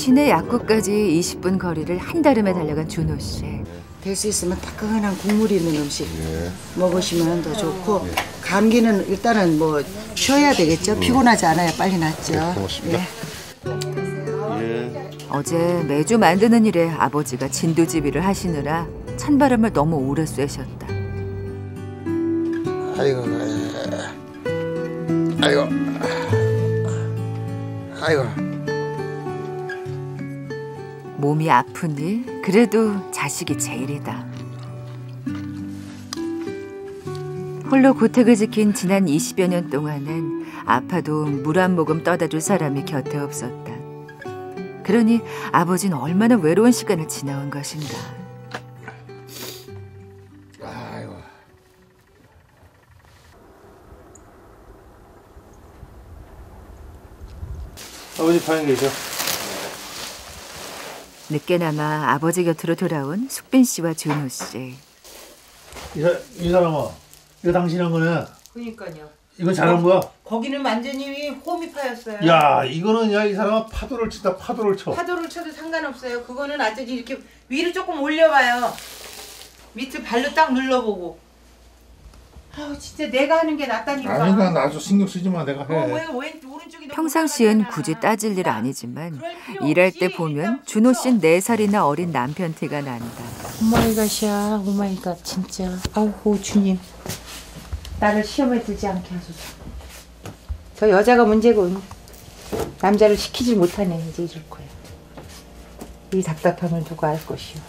시내 약국까지 이십 분 거리를 한달음에 달려간 준호 씨. 될 수 있으면 따끈한 국물 있는 음식 먹으시면 더 좋고 감기는 일단은 뭐 쉬어야 되겠죠. 피곤하지 않아야 빨리 낫죠. 네, 고맙습니다. 예. 어제 매주 만드는 일에 아버지가 진두지휘를 하시느라 찬바람을 너무 오래 쐬셨다. 아이고, 아이고, 아이고. 몸이 아프니 그래도 자식이 제일이다. 홀로 고택을 지킨 지난 이십여 년 동안은 아파도 물 한 모금 떠다 줄 사람이 곁에 없었다. 그러니 아버지는 얼마나 외로운 시간을 지나온 것인가. 아이고. 아버지 방에 계셔. 늦게나마 아버지 곁으로 돌아온 숙빈 씨와 준호 씨. 이, 사, 이 사람아, 이거 당신 한 거네. 그러니까요. 이거 잘한 거야? 거기는 완전히 홈이 파였어요. 야, 이거는 야 이 사람아 파도를 친다. 파도를 쳐. 파도를 쳐도 상관없어요. 그거는 완전히 이렇게 위로 조금 올려봐요. 밑을 발로 딱 눌러보고. 아우 진짜 내가 하는 게 낫다니까. 아니 난 나도 신경 쓰지 마. 내가 해. 어, 왜, 왜, 오른쪽이 평상시엔 굳이 따질 일 아니지만 일할 때 보면 준호 씨는 네 살이나 어린 남편 티가 난다. 오마이갓이야. 오마이갓 진짜. 아우 주님. 나를 시험에 들지 않게 하소서. 저 여자가 문제고 남자를 시키지 못하네. 이제 이럴 거야. 이 답답함을 누가 알 것이오.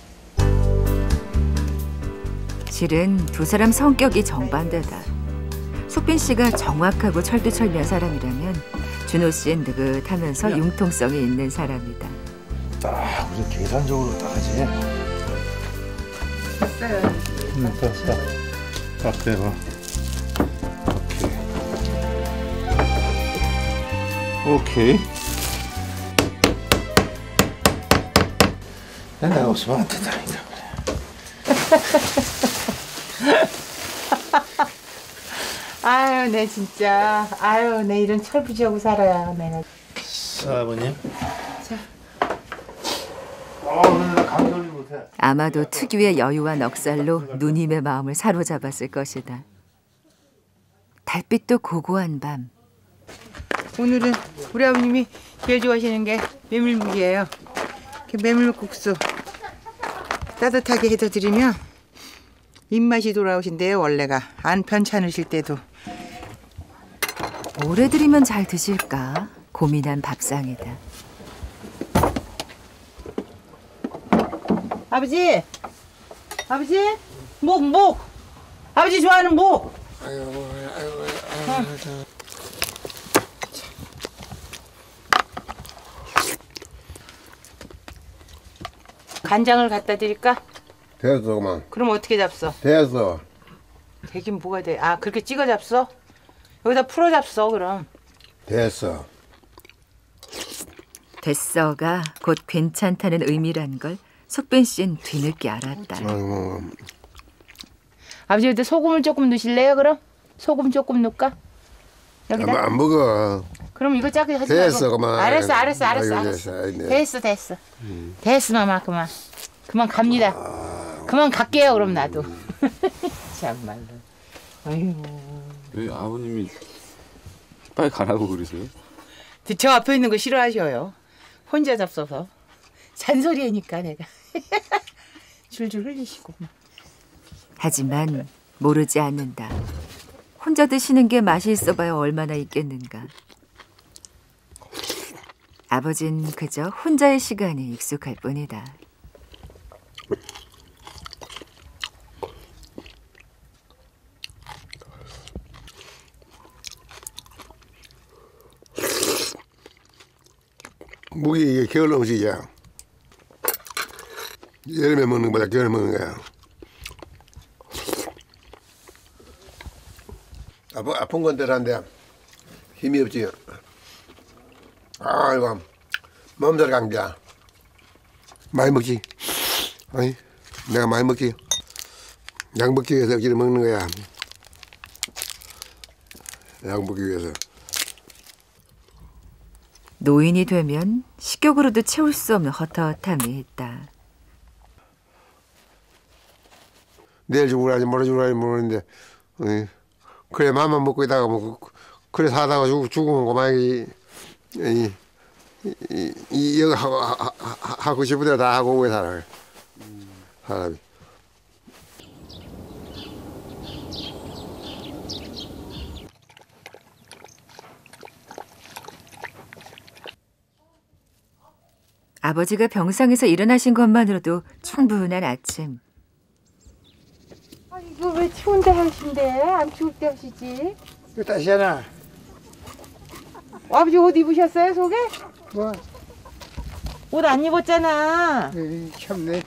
실은 두 사람 성격이 정반대다. 숙빈 씨가 정확하고 철두철미한 사람이라면 준호 씨는 느긋하면서 융통성이 있는 사람이다. 딱 우리 계산적으로 딱 하지. 됐어요. 응, 됐다. 딱 대봐. 오케이. 오케이. 내가 없으면 안 된다니까. 아유, 내 진짜. 아유, 내 이런 철부지하고 살아야 내가. 아버님. 자. 아, 오늘 나 감기 걸리지 못해. 아마도 특유의 여유와 넉살로 누님의 마음을 사로잡았을 것이다. 달빛도 고고한 밤. 오늘은 우리 아버님이 제일 좋아하시는 게 메밀묵이에요. 메밀국수 따뜻하게 해서 드리면 입맛이 돌아오신대요. 원래가 안 편찮으실 때도. 오래 들이면 잘 드실까 고민한 밥상이다. 아버지, 아버지, 목, 목, 아버지 좋아하는 목. 아이고, 아이고, 아이고. 간장을 갖다 드릴까? 됐어, 그만. 그럼 어떻게 잡숴? 됐어. 되긴 뭐가 돼? 아 그렇게 찍어 잡숴? 여기다 풀어 잡숴 그럼. 됐어. 됐어가 곧 괜찮다는 의미란 걸 숙빈 씨는 뒤늦게 알았다. 아이고. 아버지 여기다 소금을 조금 넣으실래요 그럼? 소금 조금 넣을까? 여기다? 안, 안 먹어. 그럼 이거 짜게 하지 됐어, 말고. 그만. 알았어 알았어 알았어 아이고, 알았어. 됐어, 아이네. 됐어 됐어. 음. 됐어 마마 그만. 그만 갑니다. 아... 그만 갈게요 그럼 나도. 참말로. 아이고. 왜 아버님이 빨리 가라고 그러세요? 저 앞에 있는 거 싫어하셔요. 혼자 잡숴서. 잔소리 하니까 내가. 줄줄 흘리시고. 하지만 모르지 않는다. 혼자 드시는 게 맛이 있어봐야 얼마나 있겠는가. 아버진 그저 혼자의 시간이 익숙할 뿐이다. 무기 이게 겨울 음식이야. 여름에 먹는 거보다 겨울에 먹는 거야. 아픈, 아픈 건데 한데 힘이 없지. 아이고 몸살 감기야. 많이 먹지. 아니 내가 많이 먹지. 약 먹기 위해서 억지로 먹는 거야. 약 먹기 위해서. 노인이 되면 식욕으로도 채울 수 없는 헛헛함이 있다. 내일 죽으라지 모레 죽으라지 모르는데 어이, 그래 맘만 먹고 있다가 뭐 그래 사다가 죽, 죽으면 고만이 이, 이, 이, 여기 하고, 하, 하, 하고 싶은 대로 다 하고 오게 살아요. 사람이. 아버지가 병상에서 일어나신 것만으로도 충분한 아침. 아, 이거 왜 추운데 하신대? 안 추울 때 하시지? 이거 다시 하나. 아버지 옷 입으셨어요, 속에? 뭐? 옷 안 입었잖아. 에이, 참네.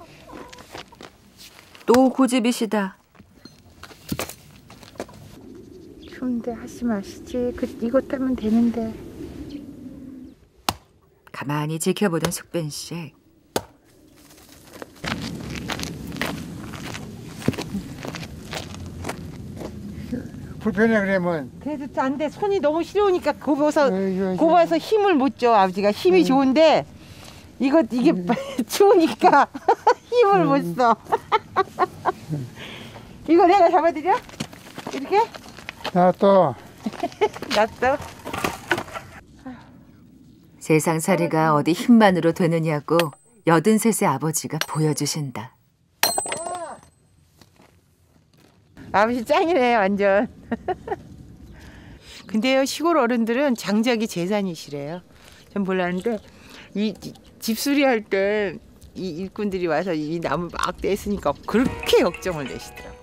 또 고집이시다. 추운데 하지 마시지. 그 이것 하면 되는데. 가만히 지켜보던 숙변 씨. 불편해 그러면. 그래도 안 돼. 손이 너무 시려우니까 굽어서 굽어서 힘을 못 줘. 아버지가 힘이 음. 좋은데 이거 이게 음. 추우니까 힘을 음. 못 써. 이거 내가 잡아드려? 이렇게? 놔둬. 놔둬. 세상살이가 어디 힘만으로 되느냐고 여든셋의 아버지가 보여주신다. 아버지 짱이네 완전. 근데요 시골 어른들은 장작이 재산이시래요. 전 몰랐는데 이, 이 집수리 할 때 이 일꾼들이 와서 이 나무 막 떼으니까 그렇게 걱정을 내시더라고.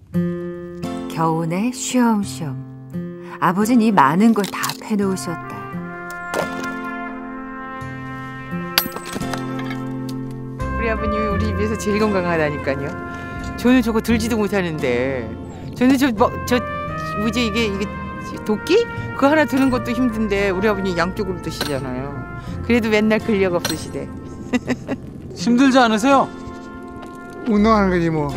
겨우내 쉬엄쉬엄 아버지는 이 많은 걸 다 패놓으셨다. 우리 아버님이 우리 집에서 제일 건강하다니까요. 저는 저거 들지도 못하는데 저는 저 뭐 저 뭐지 이게 이게 도끼 그거 하나 드는 것도 힘든데 우리 아버님 양쪽으로 드시잖아요. 그래도 맨날 근력 없으시대. 힘들지 않으세요? 운동하는 거지 뭐.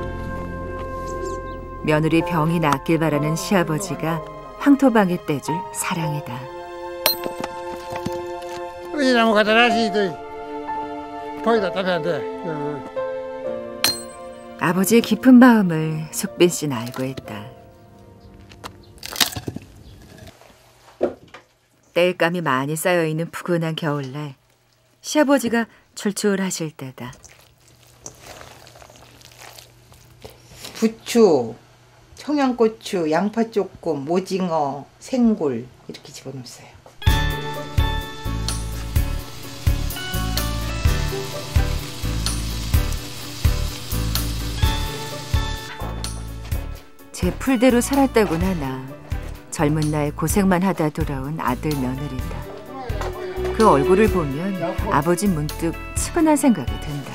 며느리 병이 낫길 바라는 시아버지가 황토방에 떼줄 사랑이다. 어디 나무 갖다 놔지 거기다 따면 돼. 아버지의 깊은 마음을 숙빈 씨는 알고 있다. 땔감이 많이 쌓여있는 푸근한 겨울날 시아버지가 출출하실 때다. 부추, 청양고추, 양파 조금, 오징어, 생굴 이렇게 집어넣었어요. 제 풀대로 살았다고나 나 젊은 날 고생만 하다 돌아온 아들 며느리다. 그 얼굴을 보면 아버지 문득 측은한 생각이 든다.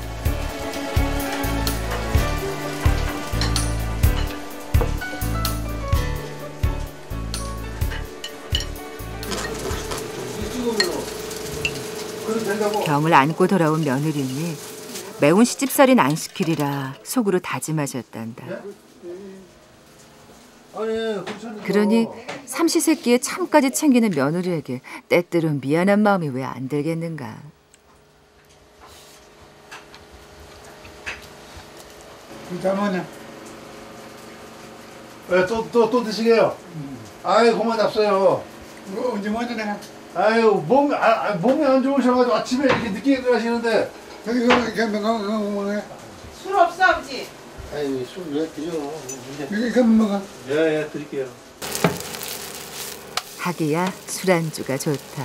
병을 안고 돌아온 며느리니 매운 시집살이는 안 시키리라 속으로 다짐하셨단다. 그러니 삼시세끼에 참까지 챙기는 며느리에게 때때론 미안한 마음이 왜 안 들겠는가. 잠깐만요. 왜 또 또 또 드시게요? 음. 아유 그만 잡숴요. 이거 언제 먼저 내가? 아유 몸 아, 몸이 안 좋으셔가지고 아침에 이렇게 늦게 일어나시는데. 여기 이거 이거 뭐해? 술 없어 아버지? 아유 술 왜 드려? 이거 먹어. 예예 드릴게요. 하기야 술안주가 좋다.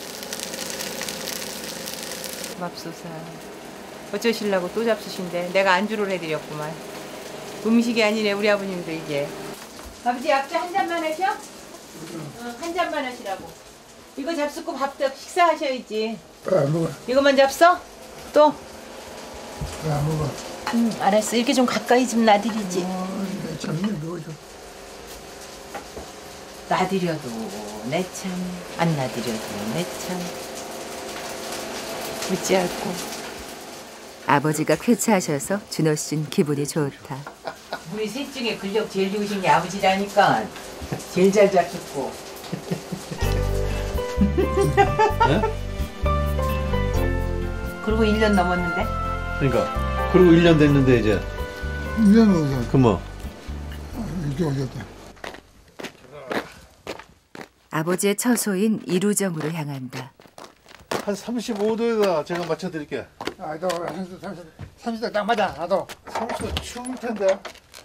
맙소사. 어쩌시려고 또 잡수신데 내가 안주를 해드렸구만. 음식이 아니네 우리 아버님도 이게. 아버지 약주 한 잔만 하셔? 응, 한 잔만 하시라고. 이거 잡수고 밥도 식사하셔야지. 안 먹어. 이거만 잡숴? 또? 안 먹어. 응, 알았어. 이렇게 좀 가까이 좀 놔드리지. 어, 참 먹어줘. 놔드려도 내 참, 안 놔드려도 내 참. 묻지 않고. 아버지가 쾌차하셔서 준호 씨는 기분이 좋다. 우리 셋 중에 근력 제일 좋으신 게 아버지라니까. 제일 잘 잡혔고. 네? 그리고 일 년 넘었는데. 그러니까 그리고 일 년 됐는데 이제 일 년 넘었어. 그 뭐? 이렇게 오셨다. 아버지의 처소인 이루정으로 향한다. 한 삼십오 도에다 제가 맞춰드릴게. 아, 너 삼십, 삼십, 삼십 도 딱 맞아. 나도. 삼십 도 추울 텐데.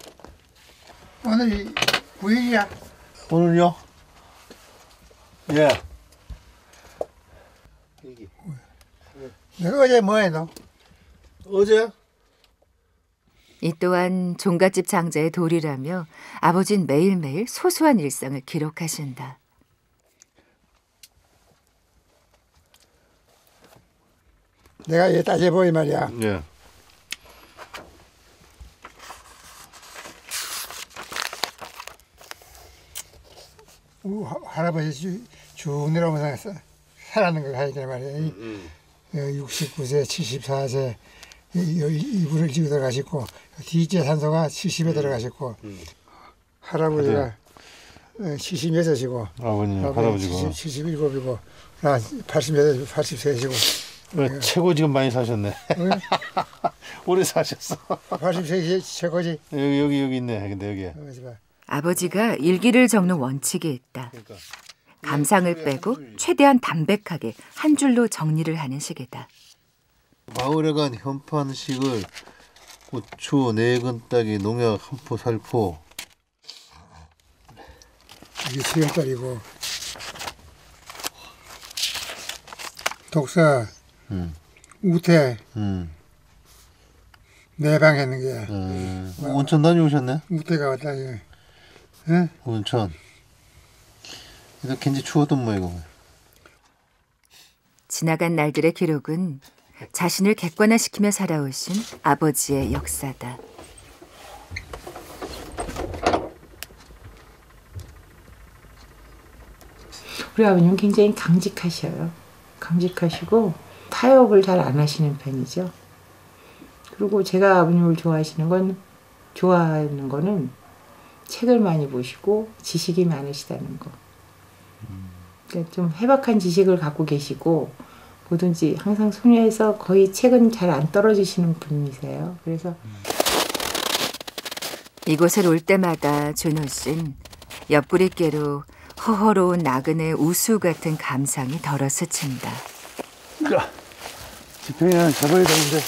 오늘이 구 일이야. 오늘요? 예. 내가 어제 뭐해 너? 어제? 이 또한 종갓집 장자의 도리라며 아버지는 매일매일 소소한 일상을 기록하신다. 내가 얘 따져보이 말이야. 예. 우, 할아버지 쭉, 쭉 내려오면서 살아는 걸 가야 되는 말이야. 음, 음. 육십구 세, 칠십사 세 이불을 지고 들어가셨고 뒤째 산소가 칠십에 들어가셨고 음. 할아버지가 네. 칠십육이시고 아버님 할아버지가 칠십칠이고 나 팔십여덟, 팔십세시고 네. 최고 지금 많이 사셨네. 네? 오래 사셨어. 팔십세 최고지. 여기 여기 여기 있네. 근데 여기. 아버지가 일기를 적는 원칙이 있다. 그러니까. 감상을 빼고 최대한 담백하게 한 줄로 정리를 하는 식이다. 마을에 간 현판식을 고추 네 근따기 농약 한 포 살포. 이게 수혈달이고 독사 음. 우태 음. 내방했는 게 음. 온천 다녀오셨네? 우태가 왔다 이거. 응? 온천 이거 굉장히 추웠던 모양이고. 지나간 날들의 기록은 자신을 객관화시키며 살아오신 아버지의 역사다. 우리 아버님은 굉장히 강직하셔요. 강직하시고 타협을 잘 안 하시는 편이죠. 그리고 제가 아버님을 좋아하시는 건 좋아하는 거는 책을 많이 보시고 지식이 많으시다는 거. 그러니까 좀 해박한 지식을 갖고 계시고 뭐든지 항상 손에서 거의 책은 잘 안 떨어지시는 분이세요. 그래서 이곳을 올 때마다 준호 씨는 옆구리께로 허허로운 나그네 우수 같은 감상이 덜어 스친다. 자, 지평이 하나 잡아야 되는데.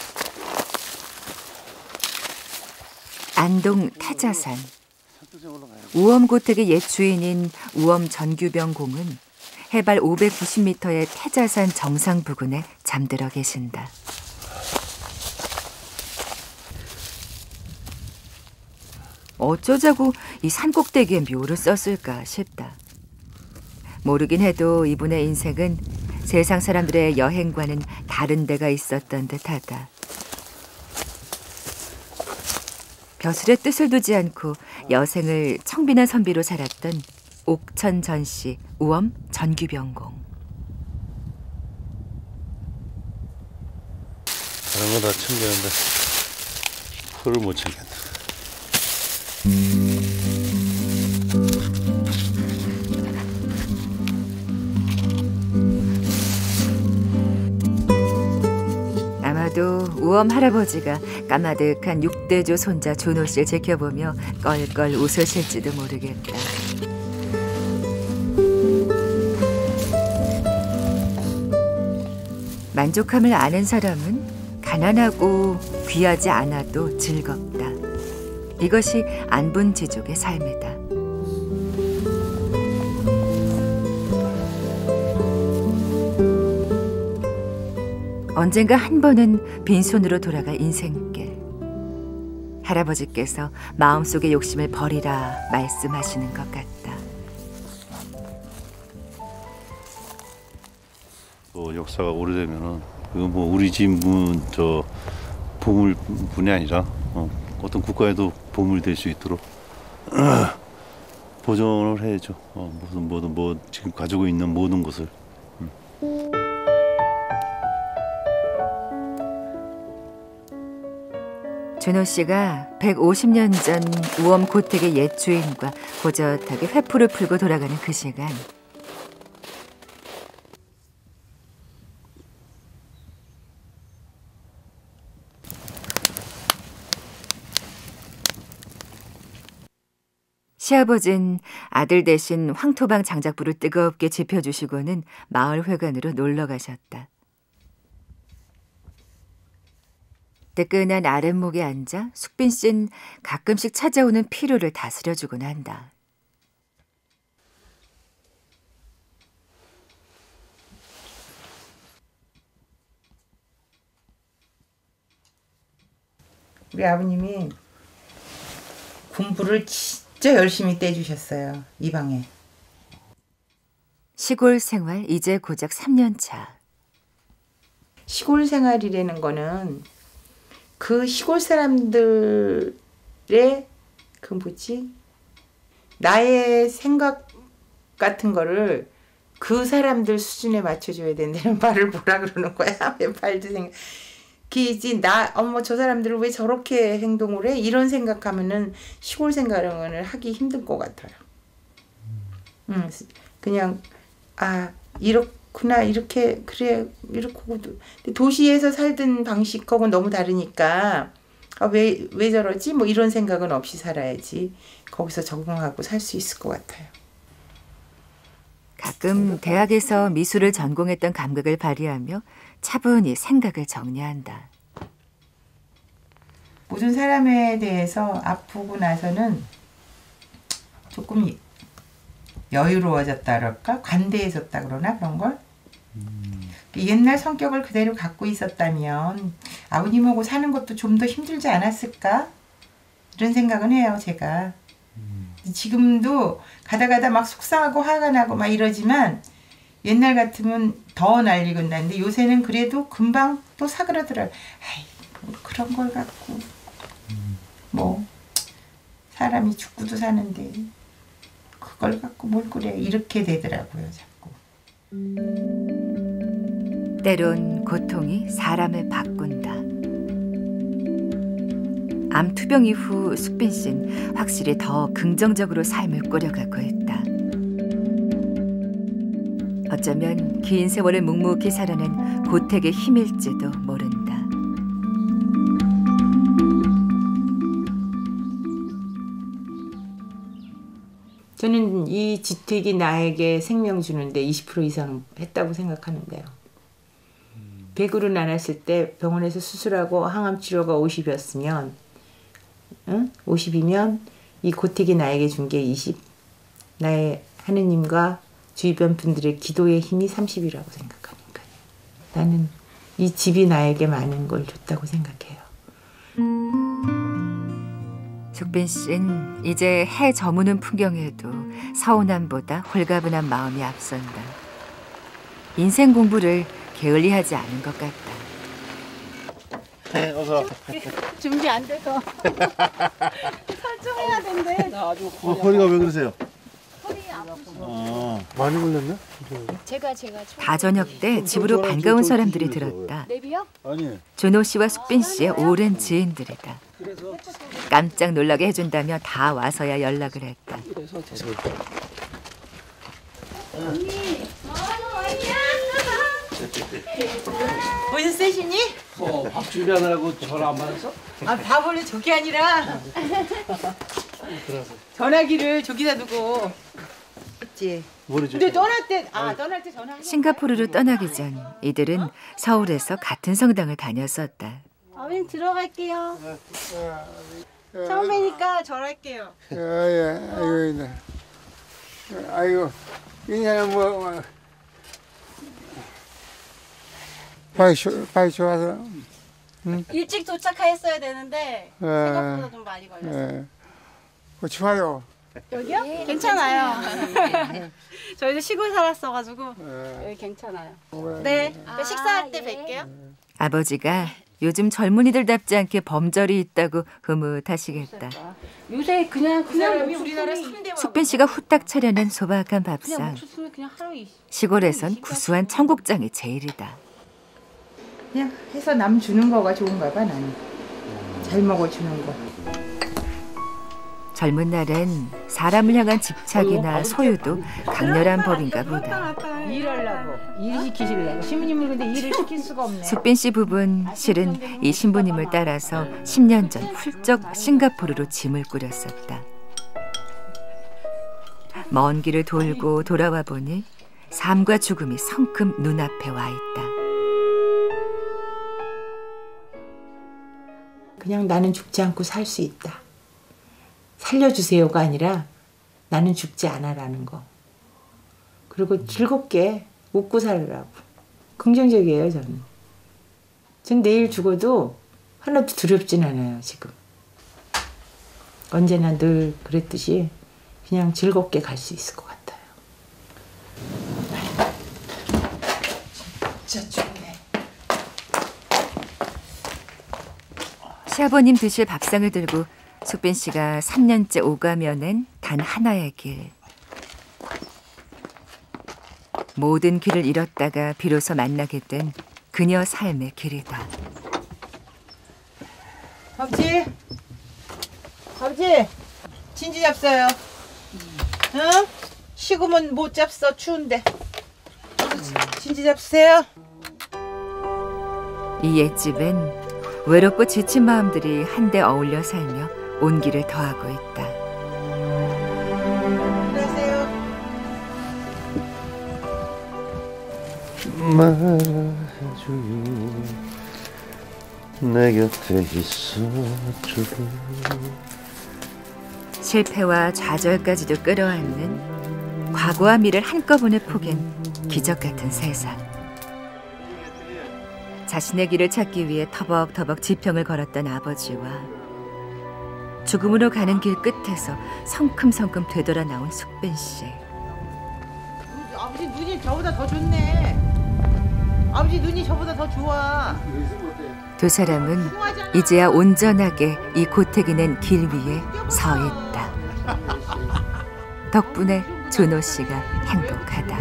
안동 태자산. 우엄고택의 옛 주인인 우엄 전규병 공은 해발 오백구십 미터의 태자산 정상 부근에 잠들어 계신다. 어쩌자고 이 산꼭대기에 묘를 썼을까 싶다. 모르긴 해도 이분의 인생은 세상 사람들의 여행과는 다른 데가 있었던 듯하다. 벼슬의 뜻을 두지 않고 여생을 청빈한 선비로 살았던 옥천 전씨 우엄 전규병공. 다른 거 다 챙겼는데 풀을 못 챙겼다. 아마도 우엄 할아버지가 까마득한 육대조 손자 준호 씨를 지켜보며 껄껄 웃으실지도 모르겠다. 만족함을 아는 사람은 가난하고 귀하지 않아도 즐겁다. 이것이 안분지족의 삶이다. 언젠가 한 번은 빈손으로 돌아갈 인생길. 할아버지께서 마음속의 욕심을 버리라 말씀하시는 것 같다. 또 역사가 오래되면은 그거 뭐 우리 집 문 저 보물뿐이 아니라 어, 어떤 국가에도 보물이 될 수 있도록 보존을 해야죠. 어, 무슨 뭐든 뭐 지금 가지고 있는 모든 것을. 음. 준호 씨가 백오십 년 전 우엄 고택의 옛 주인과 호젓하게 회포를 풀고 돌아가는 그 시간. 시아버진 아들 대신 황토방 장작불을 뜨겁게 지펴주시고는 마을회관으로 놀러 가셨다. 뜨끈한 아랫목에 앉아 숙빈 씨는 가끔씩 찾아오는 피로를 다스려주곤 한다. 우리 아버님이 공부를 진짜 열심히 떼주셨어요. 이 방에. 시골 생활 이제 고작 삼 년 차. 시골 생활이라는 거는 그 시골 사람들의 그 뭐지? 나의 생각 같은 거를 그 사람들 수준에 맞춰줘야 된다는 말을 뭐라 그러는 거야? 왜 말도 생각... 기지 나 어머 저 사람들은 왜 저렇게 행동을 해? 이런 생각하면은 시골 생활을 하기 힘든 것 같아요. 음, 그냥 아 이렇구나 이렇게 그래 이렇고 도시에서 살던 방식하고 너무 다르니까 아, 왜, 왜 저러지? 뭐 이런 생각은 없이 살아야지 거기서 적응하고 살 수 있을 것 같아요. 가끔 대학에서 미술을 전공했던 감각을 발휘하며 차분히 생각을 정리한다. 모든 사람에 대해서 아프고 나서는 조금 여유로워졌다 그럴까? 관대해졌다 그러나 그런 걸? 음. 옛날 성격을 그대로 갖고 있었다면 아버님하고 사는 것도 좀 더 힘들지 않았을까? 이런 생각은 해요, 제가. 음. 지금도 가다 가다 막 속상하고 화가 나고 막 이러지만 옛날 같으면 더 난리고 났는데 요새는 그래도 금방 또 사그라들어요. 아이, 뭐 그런 걸 갖고 음. 뭐 사람이 죽고도 사는데 그걸 갖고 뭘 그래 이렇게 되더라고요 자꾸. 때론 고통이 사람을 바꾼다. 암 투병 이후 숙빈 씨는 확실히 더 긍정적으로 삶을 꾸려가고 있다. 어쩌면 긴 세월을 묵묵히 살아낸 고택의 힘일지도 모른다. 저는 이 주택이 나에게 생명 주는데 이십 퍼센트 이상 했다고 생각하는데요. 백으로 나눴을 때 병원에서 수술하고 항암 치료가 오십이었으면 응? 오십이면 이 고택이 나에게 준 게 이십. 나의 하느님과 주변 분들의 기도의 힘이 삼십이라고 생각하니까 나는 이 집이 나에게 많은 걸 줬다고 생각해요. 숙빈 씨는 이제 해 저무는 풍경에도 서운함보다 홀가분한 마음이 앞선다. 인생 공부를 게을리하지 않은 것 같다. 네, 어서. 준비 안 돼서 설정해야 된대. 나 아주 어, 허리가 왜 그러세요? 허리 아프시죠? 아, 많이 걸렸네? 제가 제가 다 저녁 때 집으로 반가운 사람들이 들었다. 내비요? 아니. 준호 씨와 숙빈 씨의 오랜 지인들이다. 깜짝 놀라게 해준다며 다 와서야 연락을 했다. 언니, 벌써 셋이니? 어, 밥 준비하느라고 전화 안 받았어? 아, 밥 원래 저게 아니라 전화기를 저기다 두고 했지. 근데 떠날 때, 아 떠날 때 전화. 싱가포르로 떠나기 전 이들은 서울에서 같은 성당을 다녔었다. 아버님 들어갈게요. 처음 뵈니까 절할게요. 예, 아이고, 아이고, 이제는 뭐, 뭐 빨리 빨리 좋아서. 응? 일찍 도착했어야 되는데 예, 생각보다 좀 많이 걸렸어요. 예. 뭐 좋아요. 여기요? 네, 괜찮아요. 저희도 시골 살았어가지고 여기 괜찮아요. 네, 아, 식사할 때 뵐게요. 아버지가 요즘 젊은이들답지 않게 범절이 있다고 흐뭇하시겠다. 요새 그냥 그냥 우리나라 삼 대 숙빈 씨가 후딱 차려낸 소박한 밥상. 그냥 하루 시골에선 구수한 청국장이 제일이다. 그냥 해서 남 주는 거가 좋은가 봐 나는. 잘 먹어주는 거. 젊은 날엔 사람을 향한 집착이나 소유도 강렬한 법인가 보다. 일하려고 일 시키시려고 신부님을 근데 일을 시킬 수가 없네. 숙빈 씨 부부는 실은 이 신부님을 따라서 십 년 전 훌쩍 싱가포르로 짐을 꾸렸었다. 먼 길을 돌고 돌아와 보니 삶과 죽음이 성큼 눈앞에 와 있다. 그냥 나는 죽지 않고 살 수 있다. 살려주세요가 아니라 나는 죽지 않아라는 거. 그리고 즐겁게 웃고 살으라고. 긍정적이에요, 저는. 전 내일 죽어도 하나도 두렵진 않아요, 지금. 언제나 늘 그랬듯이 그냥 즐겁게 갈 수 있을 것 같아요. 진짜 춥네. 시아버님 드실 밥상을 들고 숙빈 씨가 삼 년째 오가며 낸 단 하나의 길. 모든 길을 잃었다가 비로소 만나게 된 그녀 삶의 길이다. 아버지, 아버지, 진지 잡숴요. 응? 식으면 못 잡숴, 추운데. 진지 잡수세요. 이 옛집엔 외롭고 지친 마음들이 한데 어울려 살며 온기를 더하고 있다. 안녕하세요. 말아줘요 내 곁에 있어줘요. 실패와 좌절까지도 끌어안는 과거와 미래를 한꺼번에 포갠 기적 같은 세상. 자신의 길을 찾기 위해 터벅터벅 지평을 걸었던 아버지와 죽음으로 가는 길 끝에서 성큼성큼 되돌아 나온 숙빈 씨. 아버지 눈이 저보다 더 좋네. 아버지 눈이 저보다 더 좋아. 두 사람은 이제야 온전하게 이 고택이 낸 길 위에 서 있다. 덕분에 준호 씨가 행복하다.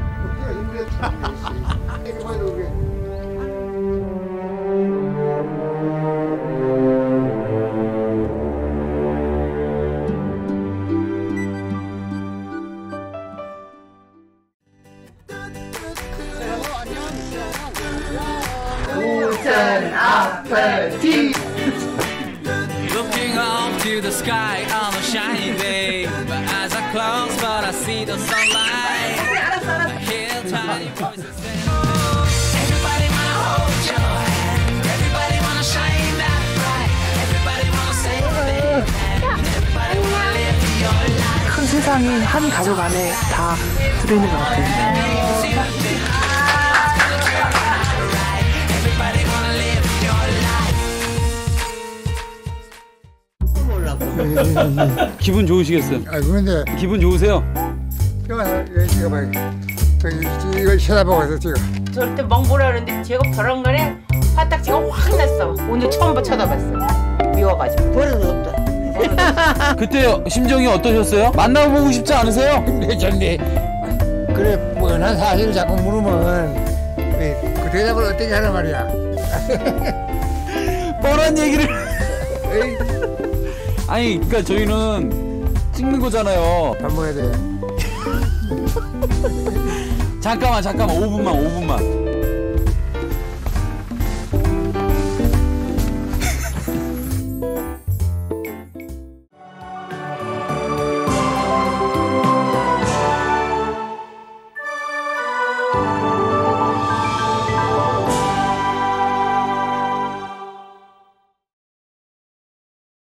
우선 앞을 뒤. Looking up to the sky on a shiny day. My eyes are closed, but I see the sunlight. I hear tiny voices saying, oh, everybody wanna hold your hand. Everybody wanna shine that bright. Everybody wanna say that. Everybody wanna live your life. 큰 세상이 한 가족 안에 다 들어있는 것 같아요. 기분 좋으시겠어요? 아 그런데 기분 좋으세요? 이거 봐, 이걸 쳐다보고 지금. 저럴 때 멍 보라 그랬는데 제가 벼랑간에 화딱지가 확 났어. 오늘 처음 쳐다봤어. 미워가지고. 버릇 없다. 그때 심정이 어떠셨어요? 만나보고 싶지 않으세요? 네, 좋네. 그래, 뻔한 사실을 자꾸 물으면 그 대답을 어떻게 하란 말이야. 뻔한 얘기를. 아니, 그러니까 저희는 찍는 거잖아요. 밥 먹어야 돼. 잠깐만, 잠깐만, 오 분만, 오 분만.